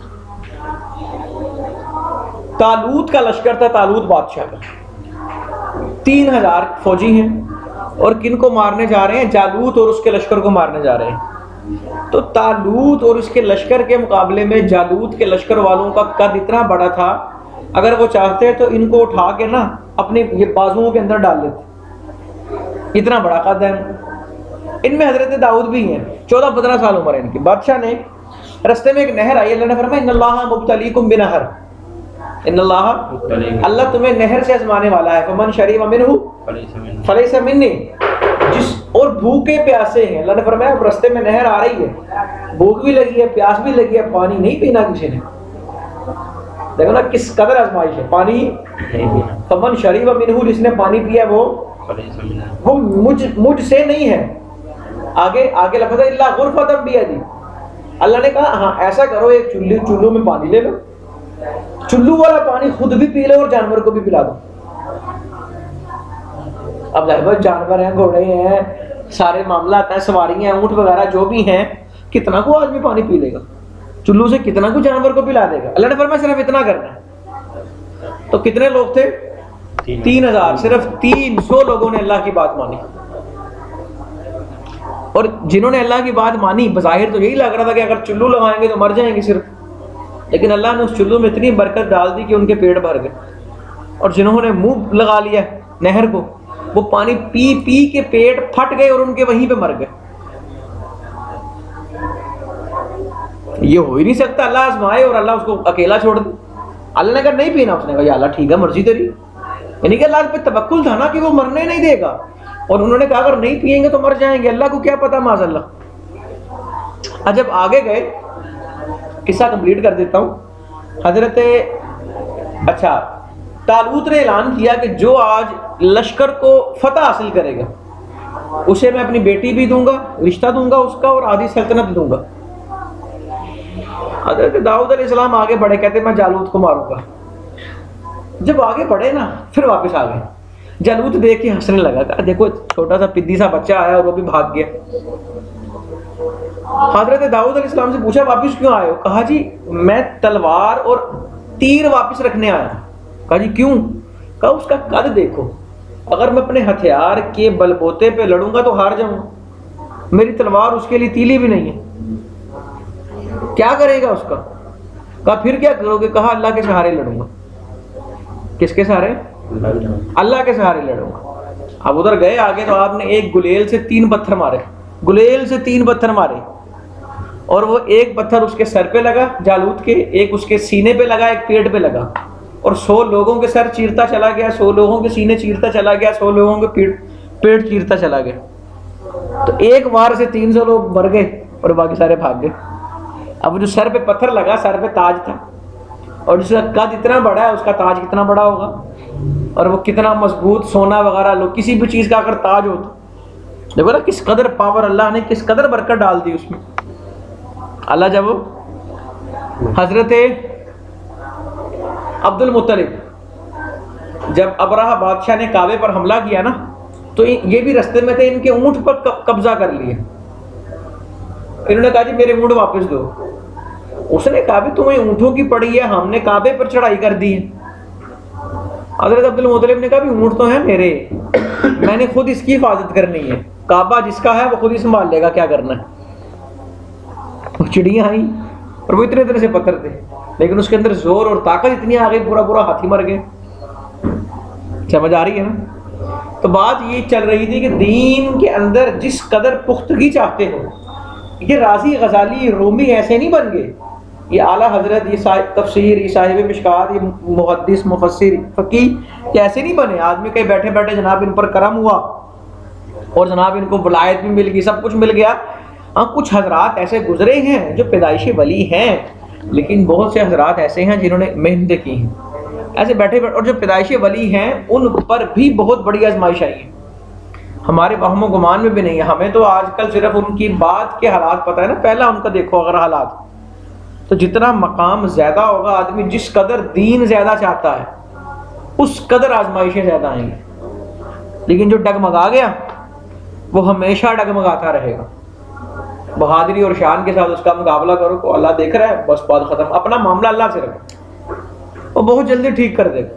Speaker 1: طالوت کا لشکر تھا، طالوت بادشاہ کا. تین ہزار فوجی ہیں اور کن کو مارنے جا رہے ہیں؟ جالوت اور اس کے لشکر کو مارنے جا رہے ہیں. تو طالوت اور اس کے لشکر کے مقابلے میں جالوت کے لشکر والوں کا قد اتنا بڑا تھا، اگر وہ چاہتے تو ان کو اٹھا کے نا اپنے یہ بازوؤں کے اندر ڈال لیتے. اتنا بڑا قد ہے. ان میں حضرت داؤد بھی ہیں، چودہ پندرہ سال عمر ہے ان کی. بادشاہ نے رستے میں ایک نہر آئی، اللہ نے فرمایا ان اللہ مبتلیکم بنہر، ان اللہ اللہ تمہیں نہر سے آزمانے والا ہے. فمن شرب منہ فلیس منی، جس اور بھوکے پیاسے ہیں، اللہ نے فرمایا اب رستے میں نہر آ رہی ہے، بھوک بھی لگی ہے، پیاس بھی لگی ہے، پانی نہیں پینا کسی نے. دیکھو نا کس قدر آزمائش ہے، پانی نہیں پینا. فمن شرب منہ، جس نے پانی پیا وہ وہ مجھ مجھ سے نہیں ہے. آگے آگے لفظ ہے اللہ غرفۃ بیدی، اللہ نے کہا ہاں ایسا کرو ایک چلو چلو میں پانی لے لو، چلو والا پانی خود بھی پی لو اور جانور کو بھی پلا دو. اب ظاہر جانور ہیں، گھوڑے ہیں، سارے معاملات ہیں، سواریاں ہیں، اونٹ وغیرہ جو بھی ہیں، کتنا کو آدمی پانی پی لے گا؟ چلو سے کتنا کو جانور کو پلا دے گا؟ اللہ نے فرمایا صرف اتنا کرنا ہے. تو کتنے لوگ تھے؟ تین ہزار. صرف تین سو لوگوں نے اللہ کی بات مانی. اور جنہوں نے اللہ کی بات مانی بظاہر تو یہی لگ رہا تھا کہ اگر چلو لگائیں گے تو مر جائیں گے صرف، لیکن اللہ نے اس چلو میں اتنی برکت ڈال دی کہ ان کے پیٹ بھر گئے. اور جنہوں نے منہ لگا لیا نہر کو، وہ پانی پی پی کے پیٹ پھٹ گئے اور ان کے وہیں پہ مر گئے. یہ ہو ہی نہیں سکتا اللہ آزمائے اور اللہ اس کو اکیلا چھوڑ دے. اللہ نے کہا نہیں پینا. اس نے کہا یا اللہ ٹھیک ہے مرضی تیری. یعنی کہ اللہ پہ توکل تھا نا کہ وہ مرنے نہیں دے گا. اور انہوں نے کہا اگر نہیں پیئیں گے تو مر جائیں گے, اللہ کو کیا پتا معاذ اللہ. جب آگے گئے, قصہ کمپلیٹ کر دیتا ہوں. حضرت اچھا طالوت نے اعلان کیا کہ جو آج لشکر کو فتح حاصل کرے گا اسے میں اپنی بیٹی بھی دوں گا, رشتہ دوں گا اس کا, اور آدھی سلطنت دوں گا. حضرت داؤد علیہ السلام آگے بڑھے, کہتے میں جالوت کو ماروں گا. جب آگے بڑھے نا پھر واپس آ گئے. جالوت دیکھ کے ہنسنے لگا, کہا دیکھو چھوٹا سا پدی سا بچہ آیا اور وہ بھی بھاگ گیا. حضرت داؤد علیہ السلام سے پوچھا واپس کیوں آئے ہو؟ کہا جی میں تلوار اور تیر واپس رکھنے آیا. کہا جی کیوں؟ کہا اس کا قد دیکھو, اگر میں اپنے ہتھیار کے بل بوتے پہ لڑوں گا تو ہار جاؤں, میری تلوار اس کے لیے تیلی بھی نہیں ہے, کیا کرے گا اس کا؟ کہا پھر کیا کرو گے؟ کہا اللہ کے سہارے لڑوں گا. کس کے سہارے؟ اللہ کے سہارے لڑوں گا. اب ادھر گئے آگے تو آپ نے ایک گلیل سے تین پتھر مارے, گلیل سے تین پتھر مارے, اور وہ ایک پتھر اس کے سر پہ لگا جالوت کے, ایک اس کے سینے پہ لگا, ایک پیٹ پہ لگا, اور سو لوگوں کے سر چیرتا چلا گیا, سو لوگوں کے سینے چیرتا چلا گیا, سو لوگوں کے پیٹ پیٹ چیرتا چلا گیا. تو ایک وار سے تین سو لوگ مر گئے اور باقی سارے بھاگ گئے. اب جو سر پہ پتھر لگا, سر پہ تاج تھا, اور جس کا قد اتنا بڑا ہے اس کا تاج کتنا بڑا ہوگا, اور وہ کتنا مضبوط سونا وغیرہ لو کسی بھی چیز کا اگر تاج ہوتا. دیکھو نا کس قدر پاور اللہ نے, کس قدر برکت ڈال دی اس میں. اللہ جب حضرت عبد المطلب جب ابرہہ بادشاہ نے کعبے پر حملہ کیا نا تو یہ بھی رستے میں تھے, ان کے اونٹ پر قبضہ کر لیا. انہوں نے کہا جی میرے اونٹ واپس دو. اس نے کہا بھی تمہیں اونٹوں کی پڑی ہے, ہم نے کعبے پر چڑھائی کر دی ہے. حضرت عبد المطلب نے کہا بھی اونٹ تو ہیں میرے, میں نے خود اس کی حفاظت کرنی ہے, کعبہ جس کا ہے وہ خود ہی سنبھال لے گا, کیا کرنا ہے. وہ چڑیاں آئیں اور وہ اتنے اتنے سے پتھر تھے, لیکن اس کے اندر زور اور طاقت اتنی آ گئی پورا پورا ہاتھی مر گئے. سمجھ آ رہی ہے نا؟ تو بات یہ چل رہی تھی کہ دین کے اندر جس قدر پختگی چاہتے ہو, یہ رازی غزالی رومی ایسے نہیں بن گئے, یہ اعلیٰ حضرت, یہ صاحب تفسیر, یہ صاحب مشکات, یہ محدث مفسر فقیہ, یہ ایسے نہیں بنے. آدمی کہیں بیٹھے بیٹھے جناب ان پر کرم ہوا اور جناب ان کو ولایت بھی مل گئی, سب کچھ مل گیا. ہاں کچھ حضرات ایسے گزرے ہیں جو پیدائشی ولی ہیں, لیکن بہت سے حضرات ایسے ہیں جنہوں نے محنتیں کی ہیں ایسے بیٹھے بیٹھے. اور جو پیدائشی ولی ہیں ان پر بھی بہت بڑی آزمائش آئی ہے, ہمارے وہم و گمان میں بھی نہیں ہے. ہمیں تو آج کل صرف ان کی بات کے حالات پتہ ہے نا, پہلا ان کا دیکھو اگر حالات, تو جتنا مقام زیادہ ہوگا آدمی جس قدر دین زیادہ چاہتا ہے اس قدر آزمائشیں زیادہ آئیں گی. لیکن جو ڈگمگا گیا وہ ہمیشہ ڈگمگاتا رہے گا. بہادری اور شان کے ساتھ اس کا مقابلہ کرو کو اللہ دیکھ رہا ہے, بس بات ختم. اپنا معاملہ اللہ سے رکھو, وہ بہت جلدی ٹھیک کر دے گا.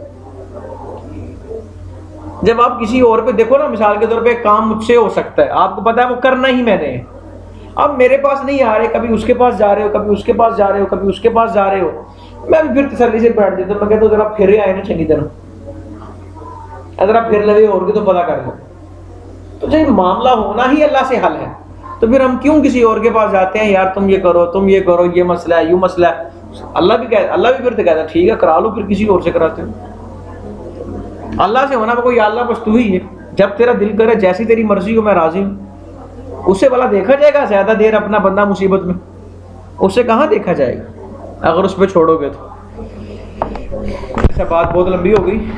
Speaker 1: جب آپ کسی اور پہ دیکھو نا, مثال کے طور پہ ایک کام مجھ سے ہو سکتا ہے, آپ کو پتا ہے وہ کرنا ہی میں نے, اب میرے پاس نہیں آ رہے, کبھی اس کے پاس جا رہے ہو, کبھی اس کے پاس جا رہے ہو, کبھی اس کے پاس جا رہے ہو, میں بھی پھر تسلی سے بیٹھ دیتا ہوں. میں کہتا ہوں ذرا پھر آئے نا چنگی طرح, ذرا پھر لگے اور کے تو پتا کر لو. تو جب معاملہ ہونا ہی اللہ سے حل ہے تو پھر ہم کیوں کسی اور کے پاس جاتے ہیں, یار تم یہ کرو, تم یہ کرو, یہ مسئلہ ہے, یوں مسئلہ ہے. اللہ بھی کہتا, اللہ بھی پھر تو کہتا ٹھیک ہے کرا لو, پھر کسی اور سے کراتے ہو. اللہ سے ہونا کوئی اللہ بس تو ہی ہے, جب تیرا دل کرے جیسی تیری مرضی ہو میں راضی ہوں. اس سے بھلا دیکھا جائے گا زیادہ دیر اپنا بندہ مصیبت میں, اس سے کہاں دیکھا جائے گا اگر اس پہ چھوڑو گے تو. ایسا بات بہت لمبی ہو گئی.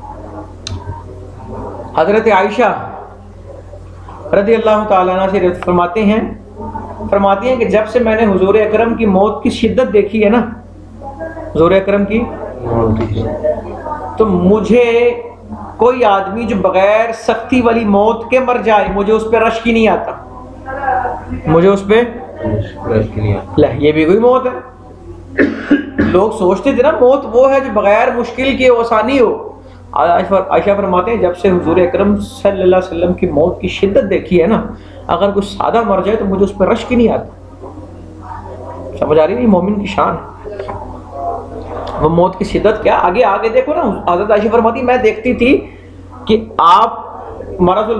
Speaker 1: حضرت عائشہ رضی اللہ تعالیٰ عنہ سے فرماتے ہیں فرماتی ہیں کہ جب سے میں نے حضور اکرم کی موت کی شدت دیکھی ہے نا, حضور اکرم کی, تو مجھے کوئی آدمی جو بغیر سختی والی موت کے مر جائے مجھے اس پہ رشک ہی نہیں آتا, مجھے اس پہ رشک نہیں آتا. یہ بھی کوئی موت ہے. لوگ سوچتے تھے نا موت وہ ہے جو بغیر مشکل کے آسانی ہو. عائشہ فرماتے ہیں جب سے حضور اکرم صلی اللہ علیہ وسلم کی موت کی شدت دیکھی ہے نا, اگر کوئی سادہ مر جائے تو مجھے اس پہ رشک ہی نہیں آتا. سمجھ آ رہی نہیں مومن کی شان, وہ موت کی شدت کیا. آگے آگے دیکھو نا, حضرت عائشہ فرماتی میں دیکھتی تھی کہ آپ مرض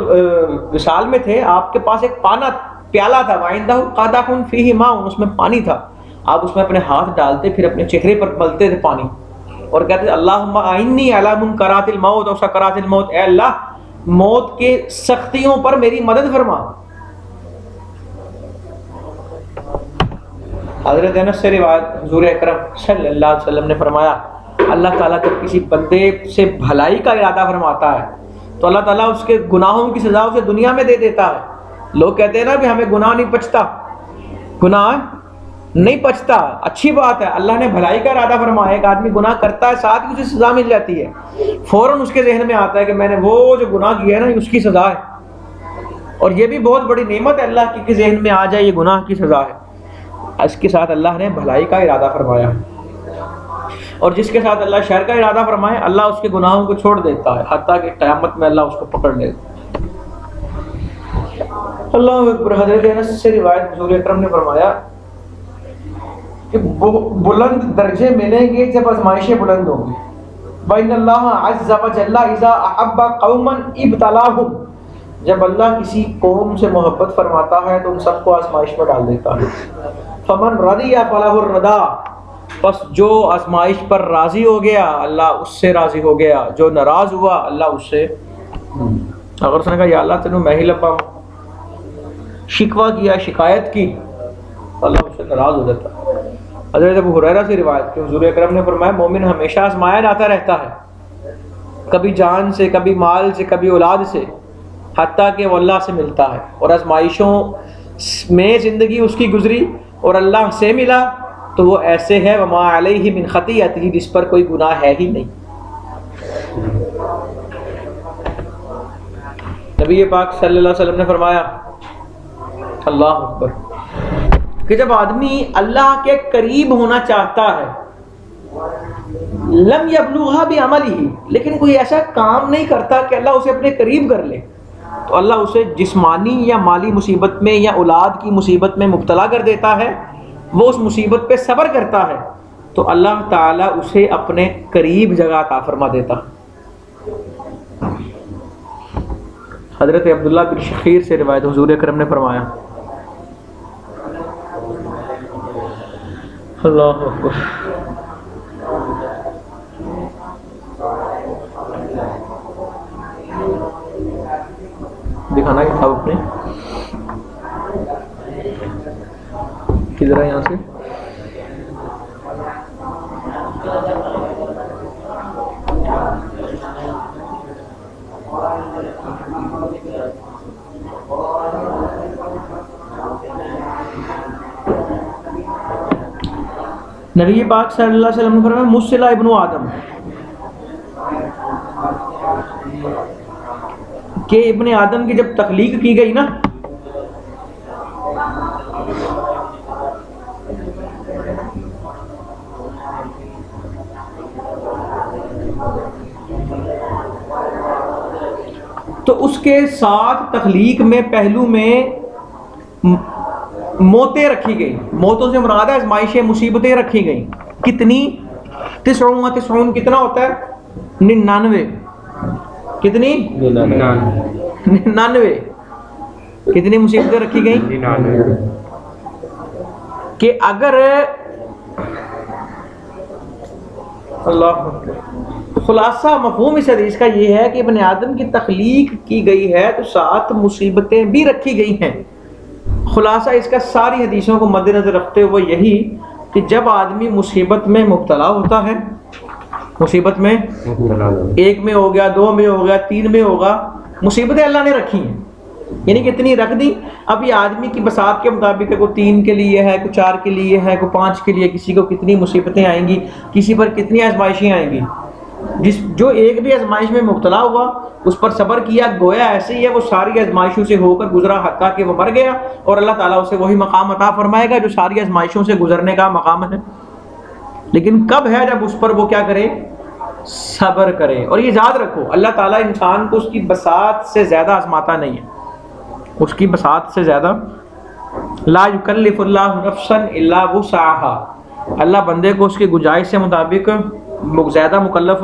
Speaker 1: الوصال میں تھے, آپ کے پاس ایک پانا پیالہ تھا, وَعِندَهُ قَدَحٌ فِيهِ مَاءٌ, اس میں پانی تھا, آپ اس میں اپنے ہاتھ ڈالتے پھر اپنے چہرے پر ملتے تھے پانی اور کہتے تھے اللہم اعنی علی منکرات الموت اور سکرات الموت، اے اللہ موت کے سختیوں پر میری مدد فرما۔ حضرت انس سے روایت حضور اکرم صلی اللہ علیہ وسلم نے فرمایا اللہ تعالیٰ جب کسی بندے سے بھلائی کا ارادہ فرماتا ہے تو اللہ تعالیٰ اس کے گناہوں کی سزا اسے دنیا میں دے دیتا ہے۔ لوگ کہتے ہیں نا بھی ہمیں گناہ نہیں پچتا، گناہ نہیں پچتا، اچھی بات ہے، اللہ نے بھلائی کا ارادہ فرمایا، ایک آدمی گناہ کرتا ہے ساتھ ہی اسے سزا مل جاتی ہے، فوراً اس کے ذہن میں آتا ہے کہ میں نے وہ جو گناہ کیا ہے نا اس کی سزا ہے، اور یہ بھی بہت بڑی نعمت ہے اللہ کی کہ ذہن میں آ جائے یہ گناہ کی سزا ہے۔ اس کے ساتھ اللہ نے بھلائی کا ارادہ فرمایا، اور جس کے ساتھ اللہ شر کا ارادہ فرمائے اللہ اس کے گناہوں کو چھوڑ دیتا ہے حتیٰ کہ قیامت میں اللہ اس کو پکڑ لے۔ اللہ اکبر۔ حضرت انس سے روایت حضور اکرم نے فرمایا کہ بلند درجے ملیں گے جب آزمائشیں بلند ہوں گی۔ وَإِنَّ اللَّهَ عَزَّ وَجَلَّ إِذَا أَحَبَّ قَوْمًا ابْتَلَاهُمْ، جب اللہ کسی قوم سے محبت فرماتا ہے تو ان سب کو آزمائش میں ڈال دیتا ہے۔ فَمَنْ رَضِيَ فَلَهُ الرَّضَا، پس جو آزمائش پر راضی ہو گیا اللہ اس سے راضی ہو گیا، جو ناراض ہوا اللہ اس سے، اگر اس نے کہا یا اللہ تینوں میں ہی لبا شکوہ کیا شکایت کی اللہ اس سے ناراض ہو جاتا۔ حضرت ابو ہریرہ سے روایت کہ حضور اکرم نے فرمایا مومن ہمیشہ آزمایا جاتا رہتا ہے، کبھی جان سے، کبھی مال سے، کبھی اولاد سے، حتیٰ کہ وہ اللہ سے ملتا ہے، اور آزمائشوں میں زندگی اس کی گزری اور اللہ سے ملا تو وہ ایسے ہے وما علیہ من خطیئتہ، جس پر کوئی گناہ ہے ہی نہیں۔ نبی پاک صلی اللہ علیہ وسلم نے فرمایا اللہ اکبر کہ جب آدمی اللہ کے قریب ہونا چاہتا ہے لم یبلغھا بعملہ، لیکن کوئی ایسا کام نہیں کرتا کہ اللہ اسے اپنے قریب کر لے، تو اللہ اسے جسمانی یا مالی مصیبت میں یا اولاد کی مصیبت میں مبتلا کر دیتا ہے، وہ اس مصیبت پہ صبر کرتا ہے تو اللہ تعالیٰ اسے اپنے قریب جگہ عطا فرما دیتا۔ حضرت عبداللہ بن شخیر سے روایت حضور اکرم نے فرمایا اللہ اکبر دکھانا کہ تھا اپنے کدھر ہے یہاں سے نبی پاک صلی اللہ علیہ وسلم نے فرمایا مسئلہ ابن آدم، کہ ابن آدم کی جب تخلیق کی گئی نا تو اس کے ساتھ تخلیق میں پہلو میں موتیں رکھی گئی، موتوں سے مراد ہے آزمائشیں مصیبتیں رکھی گئیں، کتنی تسعون تسعون کتنا ہوتا ہے ننانوے، کتنی ننانوے کتنی مصیبتیں رکھی گئیں کہ اگر اللہ خلاصہ مفہوم اس حدیث کا یہ ہے کہ ابن آدم کی تخلیق کی گئی ہے تو ساتھ مصیبتیں بھی رکھی گئی ہیں۔ خلاصہ اس کا ساری حدیثوں کو مد نظر رکھتے ہوئے یہی کہ جب آدمی مصیبت میں مبتلا ہوتا ہے، مصیبت میں ایک میں ہو گیا، دو میں ہو گیا، تین میں ہوگا، مصیبتیں اللہ نے رکھی ہیں، یعنی کتنی رکھ دی۔ اب یہ آدمی کی بساط کے مطابق ہے، کوئی تین کے لیے ہے، کوئی چار کے لیے ہے، کوئی پانچ کے لیے، کسی کو کتنی مصیبتیں آئیں گی، کسی پر کتنی آزمائشیں آئیں گی۔ جس جو ایک بھی آزمائش میں مبتلا ہوا اس پر صبر کیا، گویا ایسے ہی ہے وہ ساری آزمائشوں سے ہو کر گزرا حتیٰ کہ وہ مر گیا، اور اللہ تعالیٰ اسے وہی مقام عطا فرمائے گا جو ساری آزمائشوں سے گزرنے کا مقام ہے۔ لیکن کب ہے؟ جب اس پر وہ کیا کرے؟ صبر کرے۔ اور یہ یاد رکھو اللہ تعالیٰ انسان کو اس کی بساط سے زیادہ آزماتا نہیں ہے، اس کی بساط سے زیادہ لا یکلف اللہ نفسا الا وسعها، اللہ بندے کو اس کی گنجائش سے مطابق زیادہ مکلف۔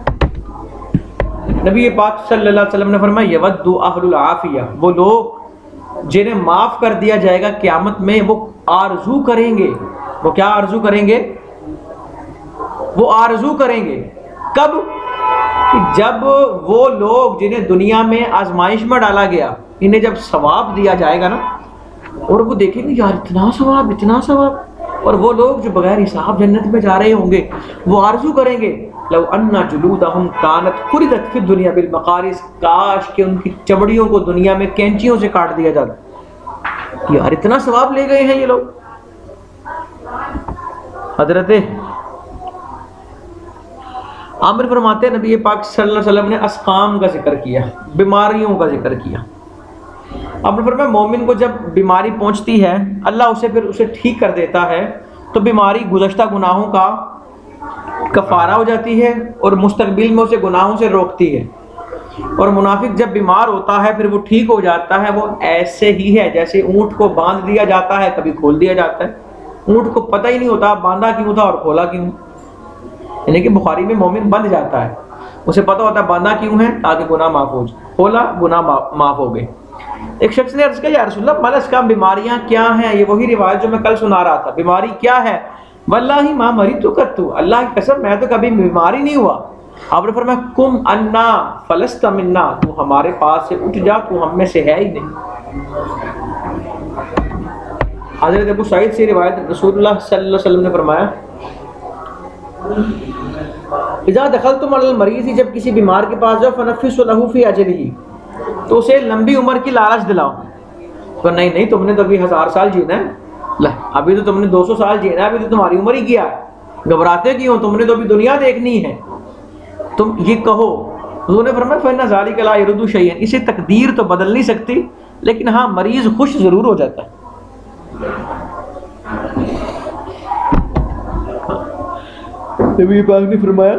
Speaker 1: نبی پاک صلی اللہ علیہ وسلم نے فرمایا یود اہل العافیہ، وہ لوگ جنہیں معاف کر دیا جائے گا قیامت میں وہ آرزو کریں گے، وہ کیا آرزو کریں گے؟ وہ آرزو کریں گے کب؟ کہ جب وہ لوگ جنہیں دنیا میں آزمائش میں ڈالا گیا انہیں جب ثواب دیا جائے گا نا، اور وہ دیکھیں گے یار اتنا ثواب اتنا ثواب، اور وہ لوگ جو بغیر حساب جنت میں جا رہے ہوں گے وہ آرزو کریں گے لو ان جلودہم کانت قرضت فی الدنیا بالمقارض، کاش کہ ان کی چمڑیوں کو دنیا میں کینچیوں سے کاٹ دیا جاتا، یار اتنا ثواب لے گئے ہیں یہ لوگ۔ حضرت عامر فرماتے ہیں نبی پاک صلی اللہ علیہ وسلم نے اسقام کا ذکر کیا، بیماریوں کا ذکر کیا۔ آپ نے فرمایا مومن کو جب بیماری پہنچتی ہے اللہ اسے پھر اسے ٹھیک کر دیتا ہے تو بیماری گزشتہ گناہوں کا کفارہ ہو جاتی ہے اور مستقبل میں اسے گناہوں سے روکتی ہے۔ اور منافق جب بیمار ہوتا ہے پھر وہ ٹھیک ہو جاتا ہے، وہ ایسے ہی ہے جیسے اونٹ کو باندھ دیا جاتا ہے کبھی کھول دیا جاتا ہے، اونٹ کو پتہ ہی نہیں ہوتا باندھا کیوں تھا اور کھولا کیوں۔ یعنی کہ بخاری میں مومن بندھ جاتا ہے، اسے پتہ ہوتا ہے باندھا کیوں ہے تاکہ گناہ معاف ہو جائے، کھولا گناہ معاف ہو گئے۔ ایک شخص نے عرض کیا یا رسول اللہ ملس کا بیماریاں کیا ہیں؟ یہ وہی روایت جو میں کل سنا رہا تھا، بیماری کیا ہے؟ واللہ ما مریض قط، اللہ کی قسم میں تو کبھی بیمار ہی نہیں ہوا۔ آپ نے فرمایا کم انا فلست منا، تو ہمارے پاس سے اٹھ جا، تو ہم میں سے ہے ہی نہیں۔ حضرت ابو سعید سے روایت رسول اللہ صلی اللہ علیہ وسلم نے فرمایا اذا دخلتم علی المریض، جب کسی بیمار کے پاس جاؤ فنفسوا له فی اجلہ، تو اسے لمبی عمر کی لالچ دلاؤ۔ تو نہیں نہیں تم نے تو ابھی ہزار سال جینا ہے، ابھی تو تم نے دو سو سال جینا ہے، ابھی تو تمہاری عمر ہی کیا ہے، گھبراتے کیوں؟ تم نے تو ابھی دنیا دیکھنی ہے۔ تم یہ کہو، حضور نے فرمایا فإن ذلک لا يرد شیئا، اسے تقدیر تو بدل نہیں سکتی لیکن ہاں مریض خوش ضرور ہو جاتا ہے۔ نبی پاک نے فرمایا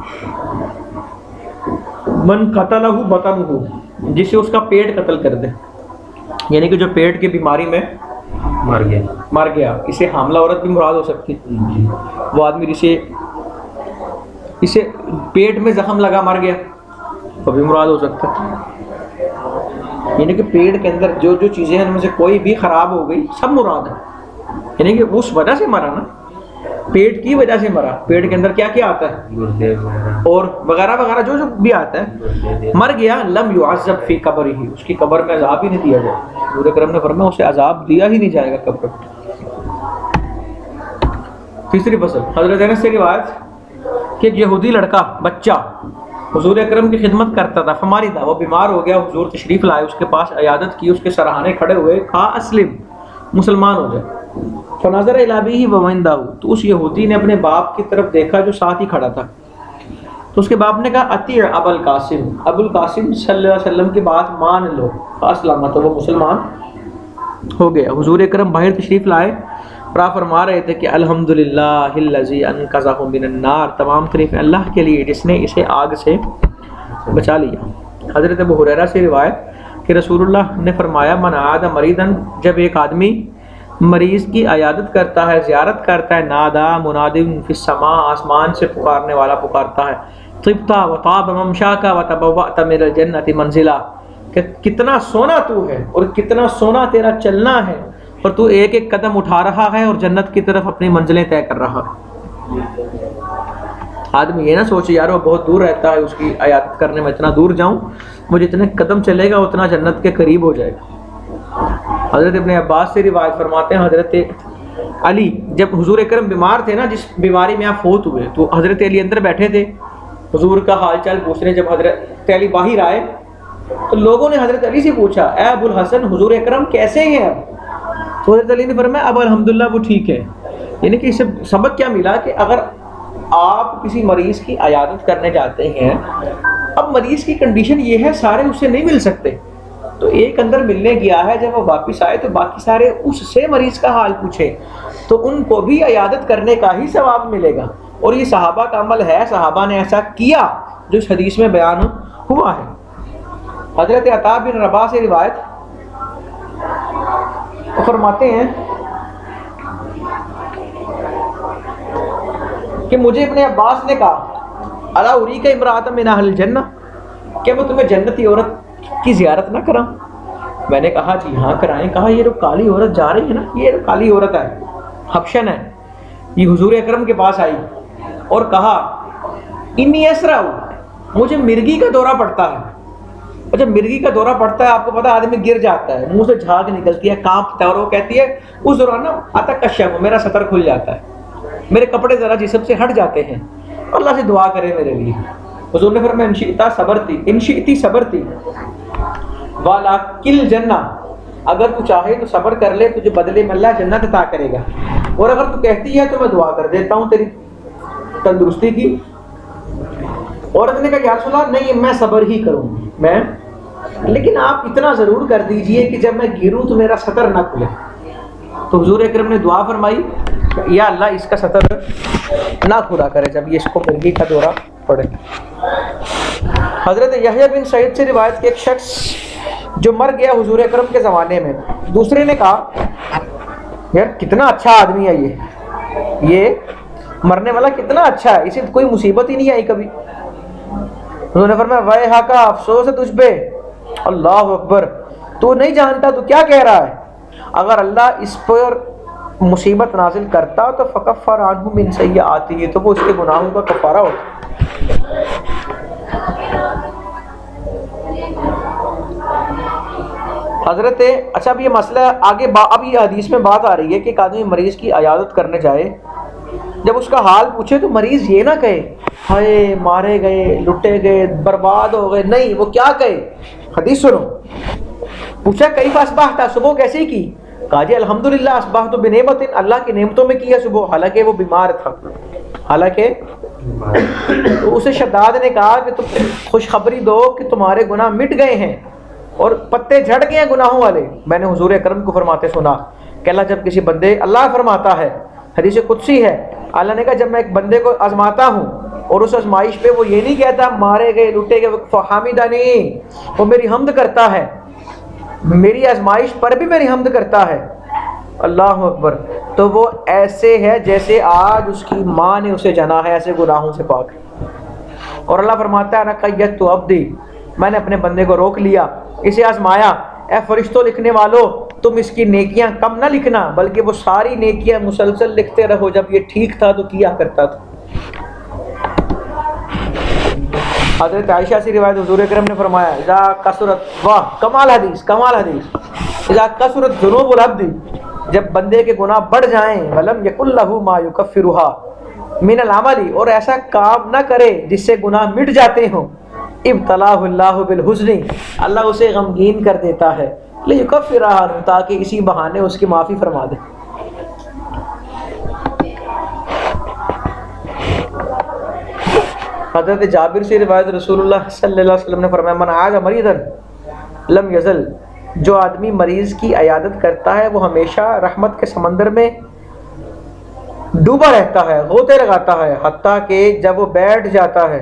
Speaker 1: من قتلہ بطنہ، جسے اس کا پیٹ قتل کر دے، یعنی کہ جو پیٹ کی بیماری میں مر گیا مر گیا اسے حاملہ عورت بھی مراد ہو سکتی، وہ آدمی جسے اسے پیٹ میں زخم لگا مر گیا وہ بھی مراد ہو سکتا ہے۔ یعنی کہ پیٹ کے اندر جو جو چیزیں ہیں ان میں سے کوئی بھی خراب ہو گئی سب مراد ہے، یعنی کہ اس وجہ سے مرا نا، پیٹ کی وجہ سے مرا، پیٹ کے اندر کیا کیا آتا ہے اور وغیرہ وغیرہ جو جو بھی آتا ہے، مر گیا لم يعذب فی قبرہ، اس کی قبر میں عذاب ہی نہیں دیا جائے، حضور اکرم نے فرمایا اسے عذاب دیا ہی نہیں جائے گا قبر میں۔ تیسری فصل حضرت انس سے روایت کہ ایک یہودی لڑکا بچہ حضور اکرم کی خدمت کرتا تھا، فماری تھا، وہ بیمار ہو گیا، حضور تشریف لائے، اس کے پاس عیادت کی، اس کے سرہانے کھڑے ہوئے، کہا اسلم، مسلمان ہو جائے۔ فنظر الی ابیہ وعندہ، تو اس یہودی نے اپنے باپ کی طرف دیکھا جو ساتھ ہی کھڑا تھا، تو اس کے باپ نے کہا اطیع ابا القاسم، ابو القاسم صلی اللہ علیہ وسلم کی بات مان لو، اسلم، تو وہ مسلمان ہو گیا۔ حضور اکرم باہر تشریف لائے اور آپ فرما رہے تھے کہ الحمدللہ الذی انقذہ من النار، تمام تعریف اللہ کے لیے جس نے اسے آگ سے بچا لیا۔ حضرت ابو ہریرہ سے روایت کہ رسول اللہ نے فرمایا من عاد مریضا، جب ایک آدمی مریض کی عیادت کرتا ہے، زیارت کرتا ہے، نادا مناد فی السماء، آسمان سے پکارنے والا پکارتا ہے، طبتا وطاب ممشاکا وتبوأت من الجنۃ منزلا، کہ کتنا سونا تو ہے اور کتنا سونا تیرا چلنا ہے، اور تو ایک ایک قدم اٹھا رہا ہے اور جنت کی طرف اپنی منزلیں طے کر رہا ہے۔ آدمی یہ نہ سوچے یار وہ بہت دور رہتا ہے، اس کی عیادت کرنے میں اتنا دور جاؤں، وہ جتنے قدم چلے گا اتنا جنت کے قریب ہو جائے گا۔ حضرت ابن عباس سے روایت فرماتے ہیں حضرت علی جب حضور اکرم بیمار تھے نا، جس بیماری میں آپ فوت ہوئے، تو حضرت علی اندر بیٹھے تھے، حضور کا حال چال پوچھنے جب حضرت علی باہر آئے تو لوگوں نے حضرت علی سے پوچھا اے ابو الحسن حضور اکرم کیسے ہیں اب؟ تو حضرت علی نے فرمایا اب الحمدللہ وہ ٹھیک ہے۔ یعنی کہ اس سے سبق کیا ملا کہ اگر آپ کسی مریض کی عیادت کرنے جاتے ہیں، اب مریض کی کنڈیشن یہ ہے سارے اس سے نہیں مل سکتے، تو ایک اندر ملنے گیا ہے، جب وہ واپس آئے تو باقی سارے اس سے مریض کا حال پوچھے تو ان کو بھی عیادت کرنے کا ہی ثواب ملے گا، اور یہ صحابہ کا عمل ہے، صحابہ نے ایسا کیا جو اس حدیث میں بیان ہوا ہے۔ حضرت عطا بن رباح سے روایت فرماتے ہیں کہ مجھے ابن عباس نے کہا الا اریک امرأۃ من اہل الجنہ، کہ وہ تمہیں جنتی عورت کی زیارت نہ کرا؟ میں نے کہا جی ہاں کرائیں۔ کہا یہ جو کالی عورت جا رہی ہے نا، یہ کالی عورت ہے، حبشن ہے، یہ حضور اکرم کے پاس آئی اور کہا انی اسرع، مجھے مرگی کا دورہ پڑتا ہے. اور جب مرگی کا دورہ پڑتا ہے آپ کو پتا آدمی گر جاتا ہے، منہ سے جھاگ نکلتی ہے، کانپتا ہے، اور وہ کہتی ہے اس دوران نا اتکشف، میرا سطر کھل جاتا ہے، میرے کپڑے ذرا جسم سے ہٹ جاتے ہیں، اللہ سے دعا کرے میرے لیے. حضور نے فرمایا ان شئتا صبرتی ان شئتی صبرتی ولکل جنہ، اگر تو چاہے تو صبر کر لے، تجھے بدلے میں اللہ جنت عطا کرے گا، اور اگر تو کہتی ہے تو میں دعا کر دیتا ہوں تیری تندرستی کی. عورت نے کہا یا رسول اللہ نہیں میں صبر ہی کروں میں، لیکن آپ اتنا ضرور کر دیجئے کہ جب میں گروں تو میرا سطر نہ کھلے. تو حضور اکرم نے دعا فرمائی یا اللہ اس کا سطر نہ کھلا کرے جب یہ اس کو مرگی کا دورہ پڑے. حضرت یحییٰ بن سعید سے روایت کہ ایک شخص جو مر گیا حضور اکرم کے زمانے میں، دوسرے نے کہا یار کتنا اچھا آدمی ہے یہ یہ مرنے والا کتنا اچھا ہے، اسے کوئی مصیبت ہی نہیں آئی کبھی. انہوں نے فرمایا ویحا کا افسوس ہے تجھ پہ، اللہ اکبر، تو نہیں جانتا تو کیا کہہ رہا ہے. اگر اللہ اس پر مصیبت نازل کرتا تو فکفر عنہ من سیئاتہ، تو وہ اس کے گناہوں کا کفارہ ہوتا. حضرت اچھا اب یہ مسئلہ آگے با اب یہ حدیث میں بات آ رہی ہے کہ ایک آدمی مریض کی عیادت کرنے جائے، جب اس کا حال پوچھے تو مریض یہ نہ کہے ہائے مارے گئے، لٹے گئے، برباد ہو گئے، نہیں، وہ کیا کہے. حدیث سنو. پوچھا کیف اصبحت، صبح کیسے کی؟ کہا جی الحمدللہ اصبحت بنعمت، اللہ کی نعمتوں میں کی ہے صبح، حالانکہ وہ بیمار تھا. حالانکہ تو اسے شداد نے کہا کہ تم خوشخبری دو کہ تمہارے گناہ مٹ گئے ہیں اور پتے جھڑ گئے ہیں گناہوں والے. میں نے حضور اکرم کو فرماتے سنا کہ اللہ جب کسی بندے، اللہ فرماتا ہے، حدیث قدسی ہے، اللہ نے کہا جب میں ایک بندے کو آزماتا ہوں اور اس آزمائش پہ وہ یہ نہیں کہتا مارے گئے لٹے گئے، فحمدنی، وہ میری حمد کرتا ہے، میری آزمائش پر بھی میری حمد کرتا ہے، اللہ اکبر، تو وہ ایسے ہے جیسے آج اس کی ماں نے اسے جنا ہے، ایسے گناہوں سے پاک. اور اللہ فرماتا ہے انا قیدت عبدی، میں نے اپنے بندے کو روک لیا، اسے آزمایا. اے فرشتوں لکھنے والوں تم اس کی نیکیاں کم نہ لکھنا، بلکہ وہ ساری نیکیاں مسلسل لکھتے رہو، جب یہ ٹھیک تھا تو کیا کرتا تھا. حضرت عائشہ سے روایت حضور اکرم نے فرمایا اذا کثرت، واہ کمال حدیث کمال حدیث، اذا کثرت ذنوب العبد، جب بندے کے گناہ بڑھ جائیں، ولم یکن لہ ما یکفرها من العمل، اور ایسا کام نہ کرے جس سے گناہ مٹ جاتے ہوں، ابتلاہ اللہ بالحزن، اللہ اسے غمگین کر دیتا ہے، لیکفرها، تاکہ اسی بہانے اس کی معافی فرما دے. حضرت جابر سے روایت رسول اللہ صلی اللہ علیہ وسلم نے فرمایا من عاد مریضا لم یزل، جو آدمی مریض کی عیادت کرتا ہے وہ ہمیشہ رحمت کے سمندر میں ڈوبا رہتا ہے، غوطے لگاتا ہے، حتیٰ کہ جب وہ بیٹھ جاتا ہے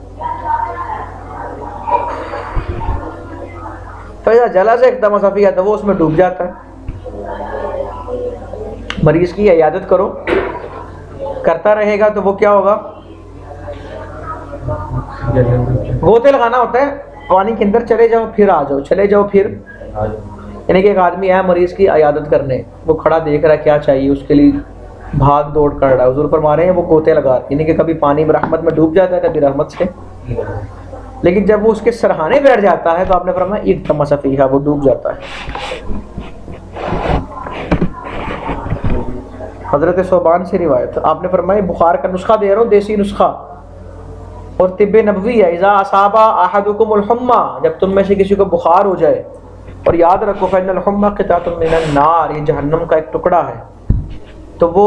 Speaker 1: فیضا جلا سے ایک دم صفیہ، تو وہ اس میں ڈوب جاتا ہے. مریض کی عیادت کرو، کرتا رہے گا تو وہ کیا ہوگا، غوطے لگانا ہوتا ہے، پانی کے اندر چلے جاؤ پھر آ جاؤ، چلے جاؤ پھر، یعنی کہ ایک آدمی ہے مریض کی عیادت کرنے، وہ کھڑا دیکھ رہا ہے کیا چاہیے، اس کے لیے بھاگ دوڑ کر رہا ہے. حضور فرما رہے ہیں وہ غوطے لگا، یعنی کہ کبھی پانی میں رحمت میں ڈوب جاتا ہے، کبھی رحمت سے، لیکن جب وہ اس کے سرہانے بیٹھ جاتا ہے تو آپ نے فرمایا ایک تمسا فیہا، وہ ڈوب جاتا ہے. حضرت صوبان سے روایت، آپ نے فرمایا بخار کا نسخہ دے رہا ہوں، دیسی نسخہ اور طب نبوی ہے، اذا اصاب احدکم الحمى، جب تم میں سے کسی کو بخار ہو جائے، اور یاد رکھو فإن الحمى قطعة من النار، یہ جہنم کا ایک ٹکڑا ہے، تو وہ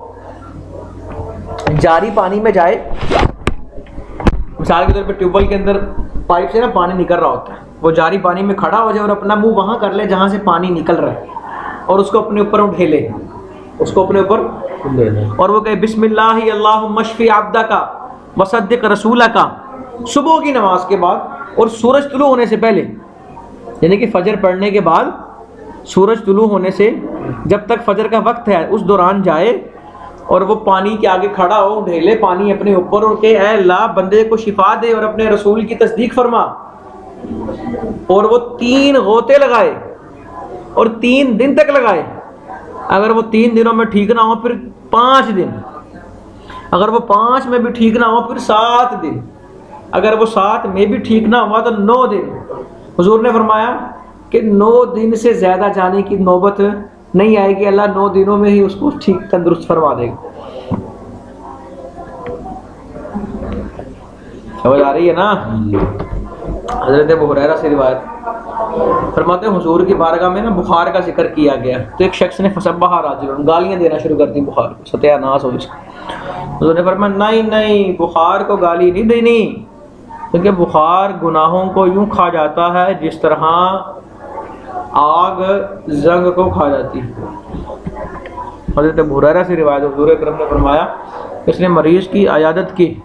Speaker 1: جاری پانی میں جائے، مثال کے طور پہ ٹیوب ویل کے اندر پائپ سے نا پانی نکل رہا ہوتا ہے، وہ جاری پانی میں کھڑا ہو جائے اور اپنا منہ وہاں کر لے جہاں سے پانی نکل رہا ہے، اور اس کو اپنے اوپر اٹھیلے، اس کو اپنے اوپر، اور وہ کہے بسم اللہ اللہم اشفی عبدک وصدق رسولک، صبح کی نماز کے بعد اور سورج طلوع ہونے سے پہلے، یعنی کہ فجر پڑھنے کے بعد سورج طلوع ہونے سے جب تک فجر کا وقت ہے اس دوران جائے اور وہ پانی کے آگے کھڑا ہو، ڈھیلے پانی اپنے اوپر اور کہ اے اللہ بندے کو شفا دے اور اپنے رسول کی تصدیق فرما، اور وہ تین غوطے لگائے اور تین دن تک لگائے، اگر وہ تین دنوں میں ٹھیک نہ ہو پھر پانچ دن، اگر وہ پانچ میں بھی ٹھیک نہ ہو پھر سات دن، اگر وہ سات میں بھی ٹھیک نہ ہوا تو نو دن۔ حضور نے فرمایا کہ نو دن سے زیادہ جانے کی نوبت نہیں آئے گی، اللہ نو دنوں میں ہی اس کو ٹھیک تندرست فرما دے گا۔ سمجھ آ رہی ہے نا؟ حضرت ابو ہریرہ سے روایت فرماتے ہیں حضور کی بارگاہ میں نا بخار کا ذکر کیا گیا تو ایک شخص نے فسبہ راجل، گالیاں دینا شروع کر دی بخار کو، ستیہ ناس ہو اس کا۔ حضور نے فرمایا نہیں نہیں، بخار کو گالی نہیں دینی، کیونکہ بخار گناہوں کو یوں کھا جاتا ہے جس طرح آگ زنگ کو کھا جاتی ہے۔ حضرت ابو ہریرہ سے روایت حضور اکرم نے فرمایا اس نے مریض کی عیادت کی،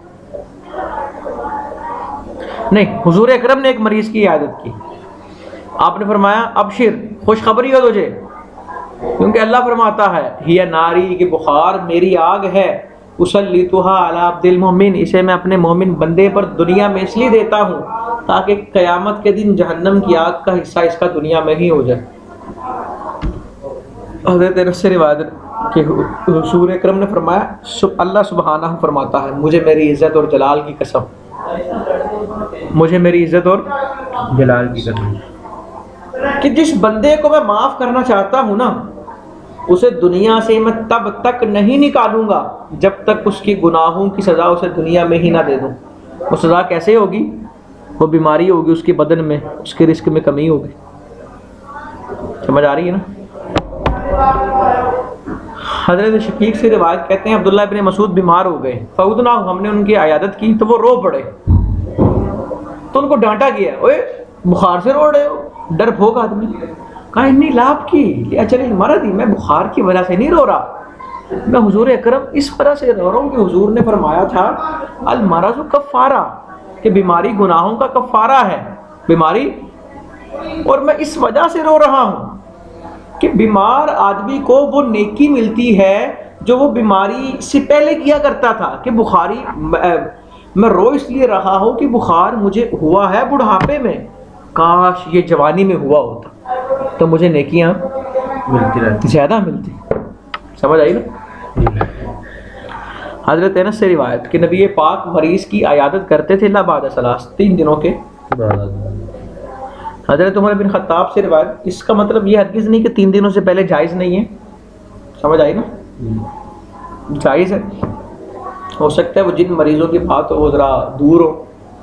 Speaker 1: نہیں حضور اکرم نے ایک مریض کی عیادت کی، آپ نے فرمایا ابشر، خوشخبری ہو تجھے، کیونکہ اللہ فرماتا ہے ہی ناری کی بخار میری آگ ہے، اسلیتھا علی عبد المؤمن، اسے میں اپنے مومن بندے پر دنیا میں اس لیے دیتا ہوں تاکہ قیامت کے دن جہنم کی آگ کا حصہ اس کا دنیا میں ہی ہو جائے۔ حضرت انس سے روایت کہ حضور اکرم نے فرمایا اللہ سبحانہ فرماتا ہے مجھے میری عزت اور جلال کی قسم، مجھے میری عزت اور جلال کی قسم کہ جس بندے کو میں معاف کرنا چاہتا ہوں نا اسے دنیا سے میں تب تک نہیں نکالوں گا جب تک اس کی گناہوں کی سزا اسے دنیا میں ہی نہ دے دوں۔ وہ سزا کیسے ہوگی؟ وہ بیماری ہوگی اس کے بدن میں، اس کے رزق میں کمی ہوگی۔ سمجھ آ رہی ہے نا؟ حضرت شقیق سے روایت کہتے ہیں عبداللہ ابن مسعود بیمار ہو گئے، فعودنا، ہم نے ان کی عیادت کی تو وہ رو پڑے، تو ان کو ڈانٹا گیا، اوے بخار سے رو رہے ہو، ڈر بھوک آدمی، کہا انی لاب کی اجل المرض، میں بخار کی وجہ سے نہیں رو رہا، میں حضور اکرم اس وجہ سے رو رہا ہوں کہ حضور نے فرمایا تھا المرض کفارہ، کہ بیماری گناہوں کا کفارہ ہے بیماری، اور میں اس وجہ سے رو رہا ہوں کہ بیمار آدمی کو وہ نیکی ملتی ہے جو وہ بیماری سے پہلے کیا کرتا تھا، کہ بخاری میں رو اس لیے رہا ہوں کہ بخار مجھے ہوا ہے بڑھاپے میں، کاش یہ جوانی میں ہوا ہوتا تو مجھے نیکیاں ملتی رہتی، زیادہ ملتی۔ سمجھ آئی نا؟ حضرت انس سے روایت کہ نبی پاک مریض کی عیادت کرتے تھے لا بعد ثلاث، تین دنوں کے بعد۔ حضرت عمر بن خطاب سے روایت، اس کا مطلب یہ ہرگز نہیں کہ تین دنوں سے پہلے جائز نہیں ہے، سمجھ آئی نا؟ جائز ہے، ہو سکتا ہے وہ جن مریضوں کی بات ہو وہ ذرا دور ہو۔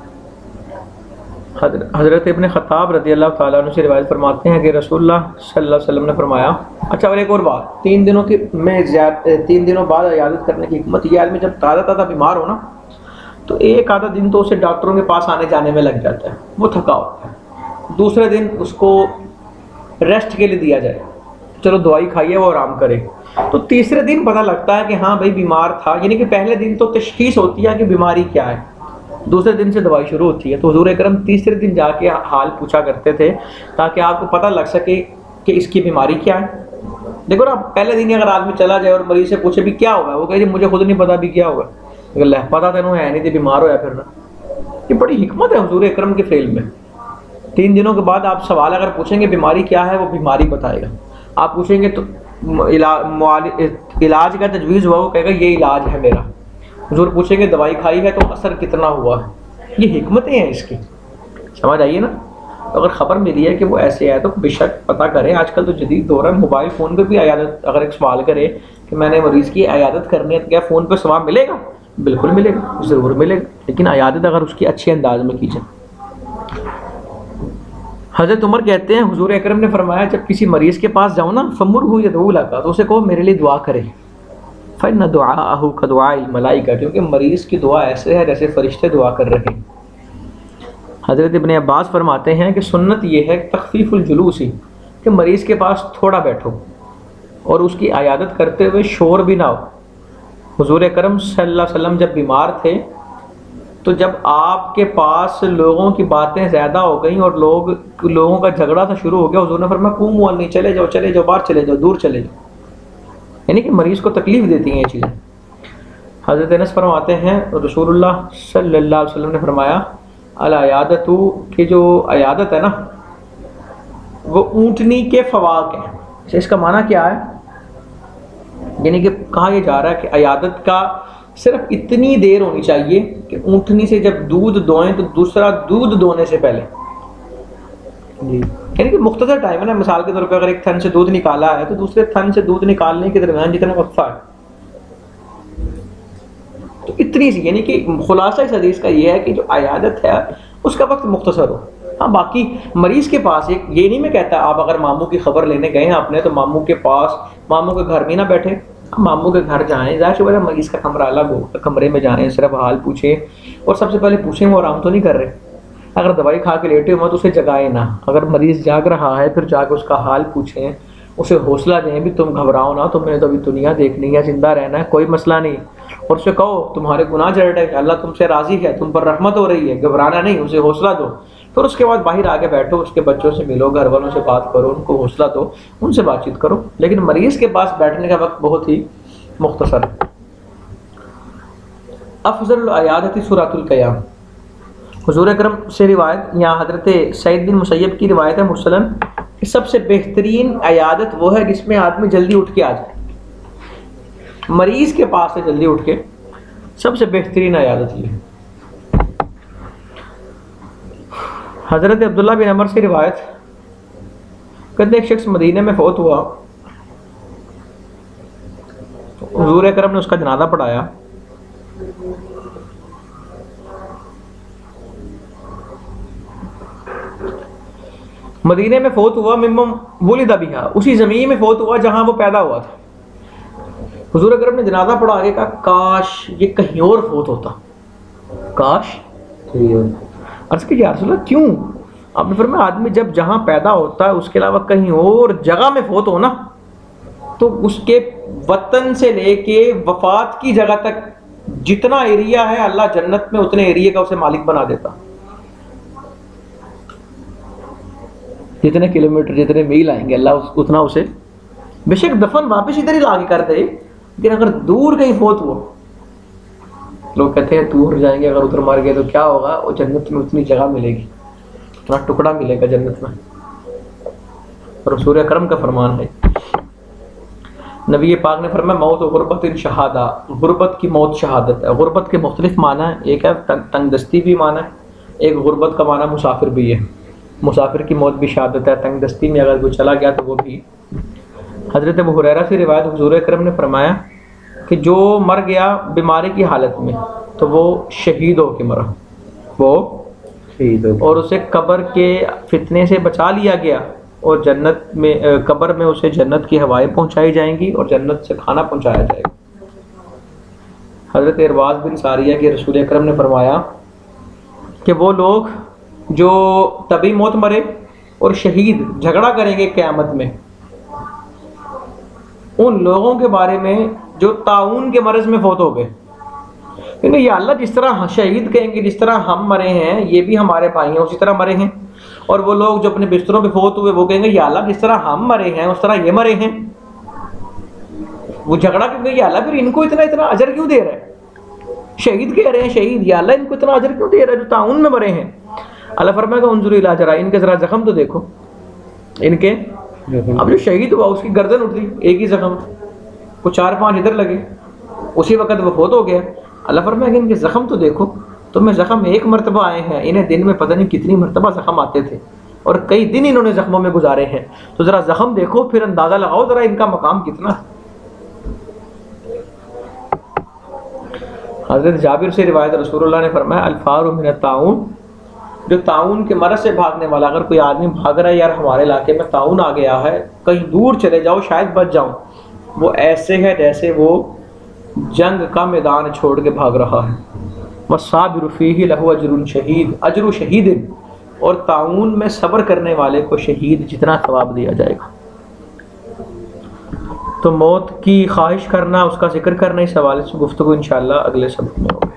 Speaker 1: حضرت ابن خطاب رضی اللہ تعالیٰ عنہ سے روایت فرماتے ہیں کہ رسول اللہ صلی اللہ علیہ وسلم نے فرمایا، اچھا اور ایک اور بات، تین دنوں کی میں تین دنوں بعد عیادت کرنے کی حکمت یہ آدمی جب تازہ تازہ بیمار ہو نا تو ایک آدھا دن تو اسے ڈاکٹروں کے پاس آنے جانے میں لگ جاتا ہے، وہ تھکا ہوتا ہے، دوسرے دن اس کو ریسٹ کے لیے دیا جائے، چلو دوائی کھائیے وہ آرام کرے، تو تیسرے دن پتہ لگتا ہے کہ ہاں بھائی بیمار تھا، یعنی کہ پہلے دن تو تشخیص ہوتی ہے کہ بیماری کیا ہے، دوسرے دن سے دوائی شروع ہوتی ہے، تو حضور اکرم تیسرے دن جا کے حال پوچھا کرتے تھے تاکہ آپ کو پتہ لگ سکے کہ اس کی بیماری کیا ہے۔ دیکھو نا پہلے دن اگر آدمی چلا جائے اور مریض سے پوچھے بھی کیا ہوا ہے، وہ کہے مجھے خود نہیں پتا بھی کیا ہوا ہے، اللہ پتہ تینوں ہے نہیں تھی بیمار ہوا پھر نا، یہ بڑی حکمت ہے حضور اکرم کے فعل میں۔ تین دنوں کے بعد آپ سوال اگر پوچھیں گے بیماری کیا ہے، وہ بیماری بتائے گا، آپ پوچھیں گے تو علاج کا تجویز ہوا، وہ کہے گا یہ علاج ہے میرا، حضور پوچھیں گے دوائی کھائی ہے تو اثر کتنا ہوا ہے، یہ حکمتیں ہیں اس کی، سمجھ آئیے نا؟ اگر خبر ملی ہے کہ وہ ایسے ہے تو بے شک پتہ کریں، آج کل تو جدید دور ہے، موبائل فون پہ بھی عیادت، اگر ایک سوال کرے کہ میں نے مریض کی عیادت کرنی ہے تو کیا فون پہ ثواب ملے گا؟ بالکل ملے گا، ضرور ملے گا، لیکن عیادت اگر اس کی اچھے انداز میں کی جائے۔ حضرت عمر کہتے ہیں حضور اکرم نے فرمایا جب کسی مریض کے پاس جاؤ نا فمرہ یدعو لک، تو اسے کہو میرے لیے دعا کرے، فإن دعاءہ کدعاء الملائکہ، کیونکہ مریض کی دعا ایسے ہے جیسے فرشتے دعا کر رہے ہیں۔ حضرت ابن عباس فرماتے ہیں کہ سنت یہ ہے تخفیف الجلوس، کہ مریض کے پاس تھوڑا بیٹھو اور اس کی عیادت کرتے ہوئے شور بھی نہ ہو۔ حضور اکرم صلی اللہ علیہ وسلم جب بیمار تھے تو جب آپ کے پاس لوگوں کی باتیں زیادہ ہو گئیں اور لوگ لوگوں کا جھگڑا سا شروع ہو گیا، حضور نے فرمایا قوموا عنی، چلے جاؤ چلے جاؤ باہر چلے جاؤ، دور چلے جاؤ، یعنی کہ مریض کو تکلیف دیتی ہیں یہ چیزیں۔ حضرت انس فرماتے ہیں رسول اللہ صلی اللہ علیہ وسلم نے فرمایا العیادت، کہ جو عیادت ہے نا وہ اونٹنی کے فواق ہیں۔ اس کا معنی کیا ہے؟ یعنی کہ کہا یہ جا رہا ہے کہ عیادت کا صرف اتنی دیر ہونی چاہیے کہ اونٹنی سے جب دودھ دوئیں تو دوسرا دودھ دونے سے پہلے جی، یعنی کہ مختصر ٹائم ہے نا. مثال کے طور پہ اگر ایک تھن سے دودھ نکالا ہے تو دوسرے تھن سے دودھ نکالنے کے درمیان جتنا وقفہ ہے تو اتنی سی، یعنی کہ خلاصہ اس حدیث کا یہ ہے کہ جو عیادت ہے اس کا وقت مختصر ہو. ہاں باقی مریض کے پاس ایک یہ نہیں میں کہتا آپ اگر ماموں کی خبر لینے گئے ہیں اپنے تو ماموں کے پاس ماموں کے گھر میں نہ بیٹھے، ماموں کے گھر جائیں، ظاہر سی بات ہے مریض کا کمرہ الگ ہو، کمرے میں جائیں، صرف حال پوچھیں اور سب سے پہلے پوچھیں وہ آرام تو نہیں کر رہے. اگر دوائی کھا کے لیٹے ہو تو اسے جگائے نہ، اگر مریض جاگ رہا ہے پھر جا کے اس کا حال پوچھیں، اسے حوصلہ دیں بھی تم گھبراؤ نہ، تم نے تو ابھی دنیا دیکھنی ہے، زندہ رہنا ہے، کوئی مسئلہ نہیں. اور اسے کہو تمہارے گناہ جڑ ہے کہ اللہ تم سے راضی ہے، تم پر رحمت ہو رہی ہے، گھبرانا نہیں، اسے حوصلہ دو. پھر اس کے بعد باہر آ کے بیٹھو، اس کے بچوں سے ملو، گھر والوں سے بات کرو، ان کو حوصلہ دو، ان سے بات چیت کرو. لیکن مریض کے پاس بیٹھنے کا وقت بہت ہی مختصر ہے. افضل العیادت سورۃ القیام. حضور اکرم سے روایت، یہاں حضرت سعید بن مسیب کی روایت ہے مرسلاً کہ سب سے بہترین عیادت وہ ہے جس میں آدمی جلدی اٹھ کے آ جائے. مریض کے پاس سے جلدی اٹھ کے سب سے بہترین عیادت یہ ہے. حضرت عبداللہ بن عمر سے روایت، کہتے ایک شخص مدینہ میں فوت ہوا، حضور اکرم نے اس کا جنازہ پڑھایا. مدینے میں فوت ہوا، ممم ولد بہا، اسی زمین میں فوت ہوا جہاں وہ پیدا ہوا تھا. حضور اکرم نے جنازہ پڑھا آگے کہا کاش یہ کہیں اور فوت ہوتا، کاش. عرض کہ یا رسول اللہ کیوں؟ آپ نے فرمایا آدمی جب جہاں پیدا ہوتا ہے اس کے علاوہ کہیں اور جگہ میں فوت ہو نا تو اس کے وطن سے لے کے وفات کی جگہ تک جتنا ایریا ہے اللہ جنت میں اتنے ایریے کا اسے مالک بنا دیتا. جتنے کلومیٹر جتنے میل آئیں گے اللہ اتنا اسے، بے شک دفن واپس ادھر ہی لا کے کر دے، لیکن اگر دور کہیں فوت ہوا، لوگ کہتے ہیں دور جائیں گے اگر ادھر مر گئے تو کیا ہوگا، وہ جنت میں اتنی جگہ ملے گی، اتنا ٹکڑا ملے گا جنت میں. رسول اکرم کا فرمان ہے. نبی پاک نے فرمایا موت و غربت ان شہادہ، غربت کی موت شہادت ہے. غربت کے مختلف معنی ہیں، ایک ہے تنگ دستی بھی معنی ہے، ایک غربت کا معنی مسافر بھی ہے. مسافر کی موت بھی شہادت ہے، تنگ دستی میں اگر کوئی چلا گیا تو وہ بھی. حضرت ابو ہریرہ سے روایت، حضور اکرم نے فرمایا کہ جو مر گیا بیماری کی حالت میں تو وہ شہید ہو کے مرا، وہ شہید ہو، اور اسے قبر کے فتنے سے بچا لیا گیا اور جنت میں قبر میں اسے جنت کی ہوائیں پہنچائی جائیں گی اور جنت سے کھانا پہنچایا جائے گا. حضرت ارباز بن ساریہ کے رسول اکرم نے فرمایا کہ وہ لوگ جو طبی موت مرے اور شہید جھگڑا کریں گے قیامت میں ان لوگوں کے بارے میں جو طاعون کے مرض میں فوت ہو گئے. کیونکہ یا اللہ جس طرح شہید کہیں گے جس طرح ہم مرے ہیں یہ بھی ہمارے بھائی ہیں اسی طرح مرے ہیں، اور وہ لوگ جو اپنے بستروں پہ فوت ہوئے وہ کہیں گے یا اللہ جس طرح ہم مرے ہیں اس طرح یہ مرے ہیں. وہ جھگڑا کیوں کہ یا اللہ پھر ان کو اتنا اتنا اجر کیوں دے رہا ہے؟ شہید کہہ رہے ہیں شہید، یا اللہ ان کو اتنا اجر کیوں دے رہا ہے جو طاعون میں مرے ہیں؟ اللہ فرمائے گا انظر الی جرائح، ان کے ذرا زخم تو دیکھو، ان کے اب جو شہید ہوا اس کی گردن اٹھی ایک ہی زخم، کو چار پانچ ادھر لگے، اسی وقت وہ فوت ہو گیا. اللہ فرمائے گا ان کے زخم تو دیکھو، تمہیں زخم ایک مرتبہ آئے ہیں، انہیں دن میں پتہ نہیں کتنی مرتبہ زخم آتے تھے اور کئی دن انہوں نے زخموں میں گزارے ہیں، تو ذرا زخم دیکھو پھر اندازہ لگاؤ ذرا ان کا مقام کتنا. حضرت جابر سے روایت، رسول اللہ نے فرمایا الفار من الطاعون، جو طاعون کے مرض سے بھاگنے والا، اگر کوئی آدمی بھاگ رہا ہے یار ہمارے علاقے میں طاعون آ گیا ہے کہیں دور چلے جاؤ شاید بچ جاؤں، وہ ایسے ہے جیسے وہ جنگ کا میدان چھوڑ کے بھاگ رہا ہے. والصابر فیہ لہ اجر شہید، اجر شہید، اور طاعون میں صبر کرنے والے کو شہید جتنا ثواب دیا جائے گا. تو موت کی خواہش کرنا، اس کا ذکر کرنا، اس حوالے سے گفتگو انشاءاللہ اگلے سبق میں ہوگی.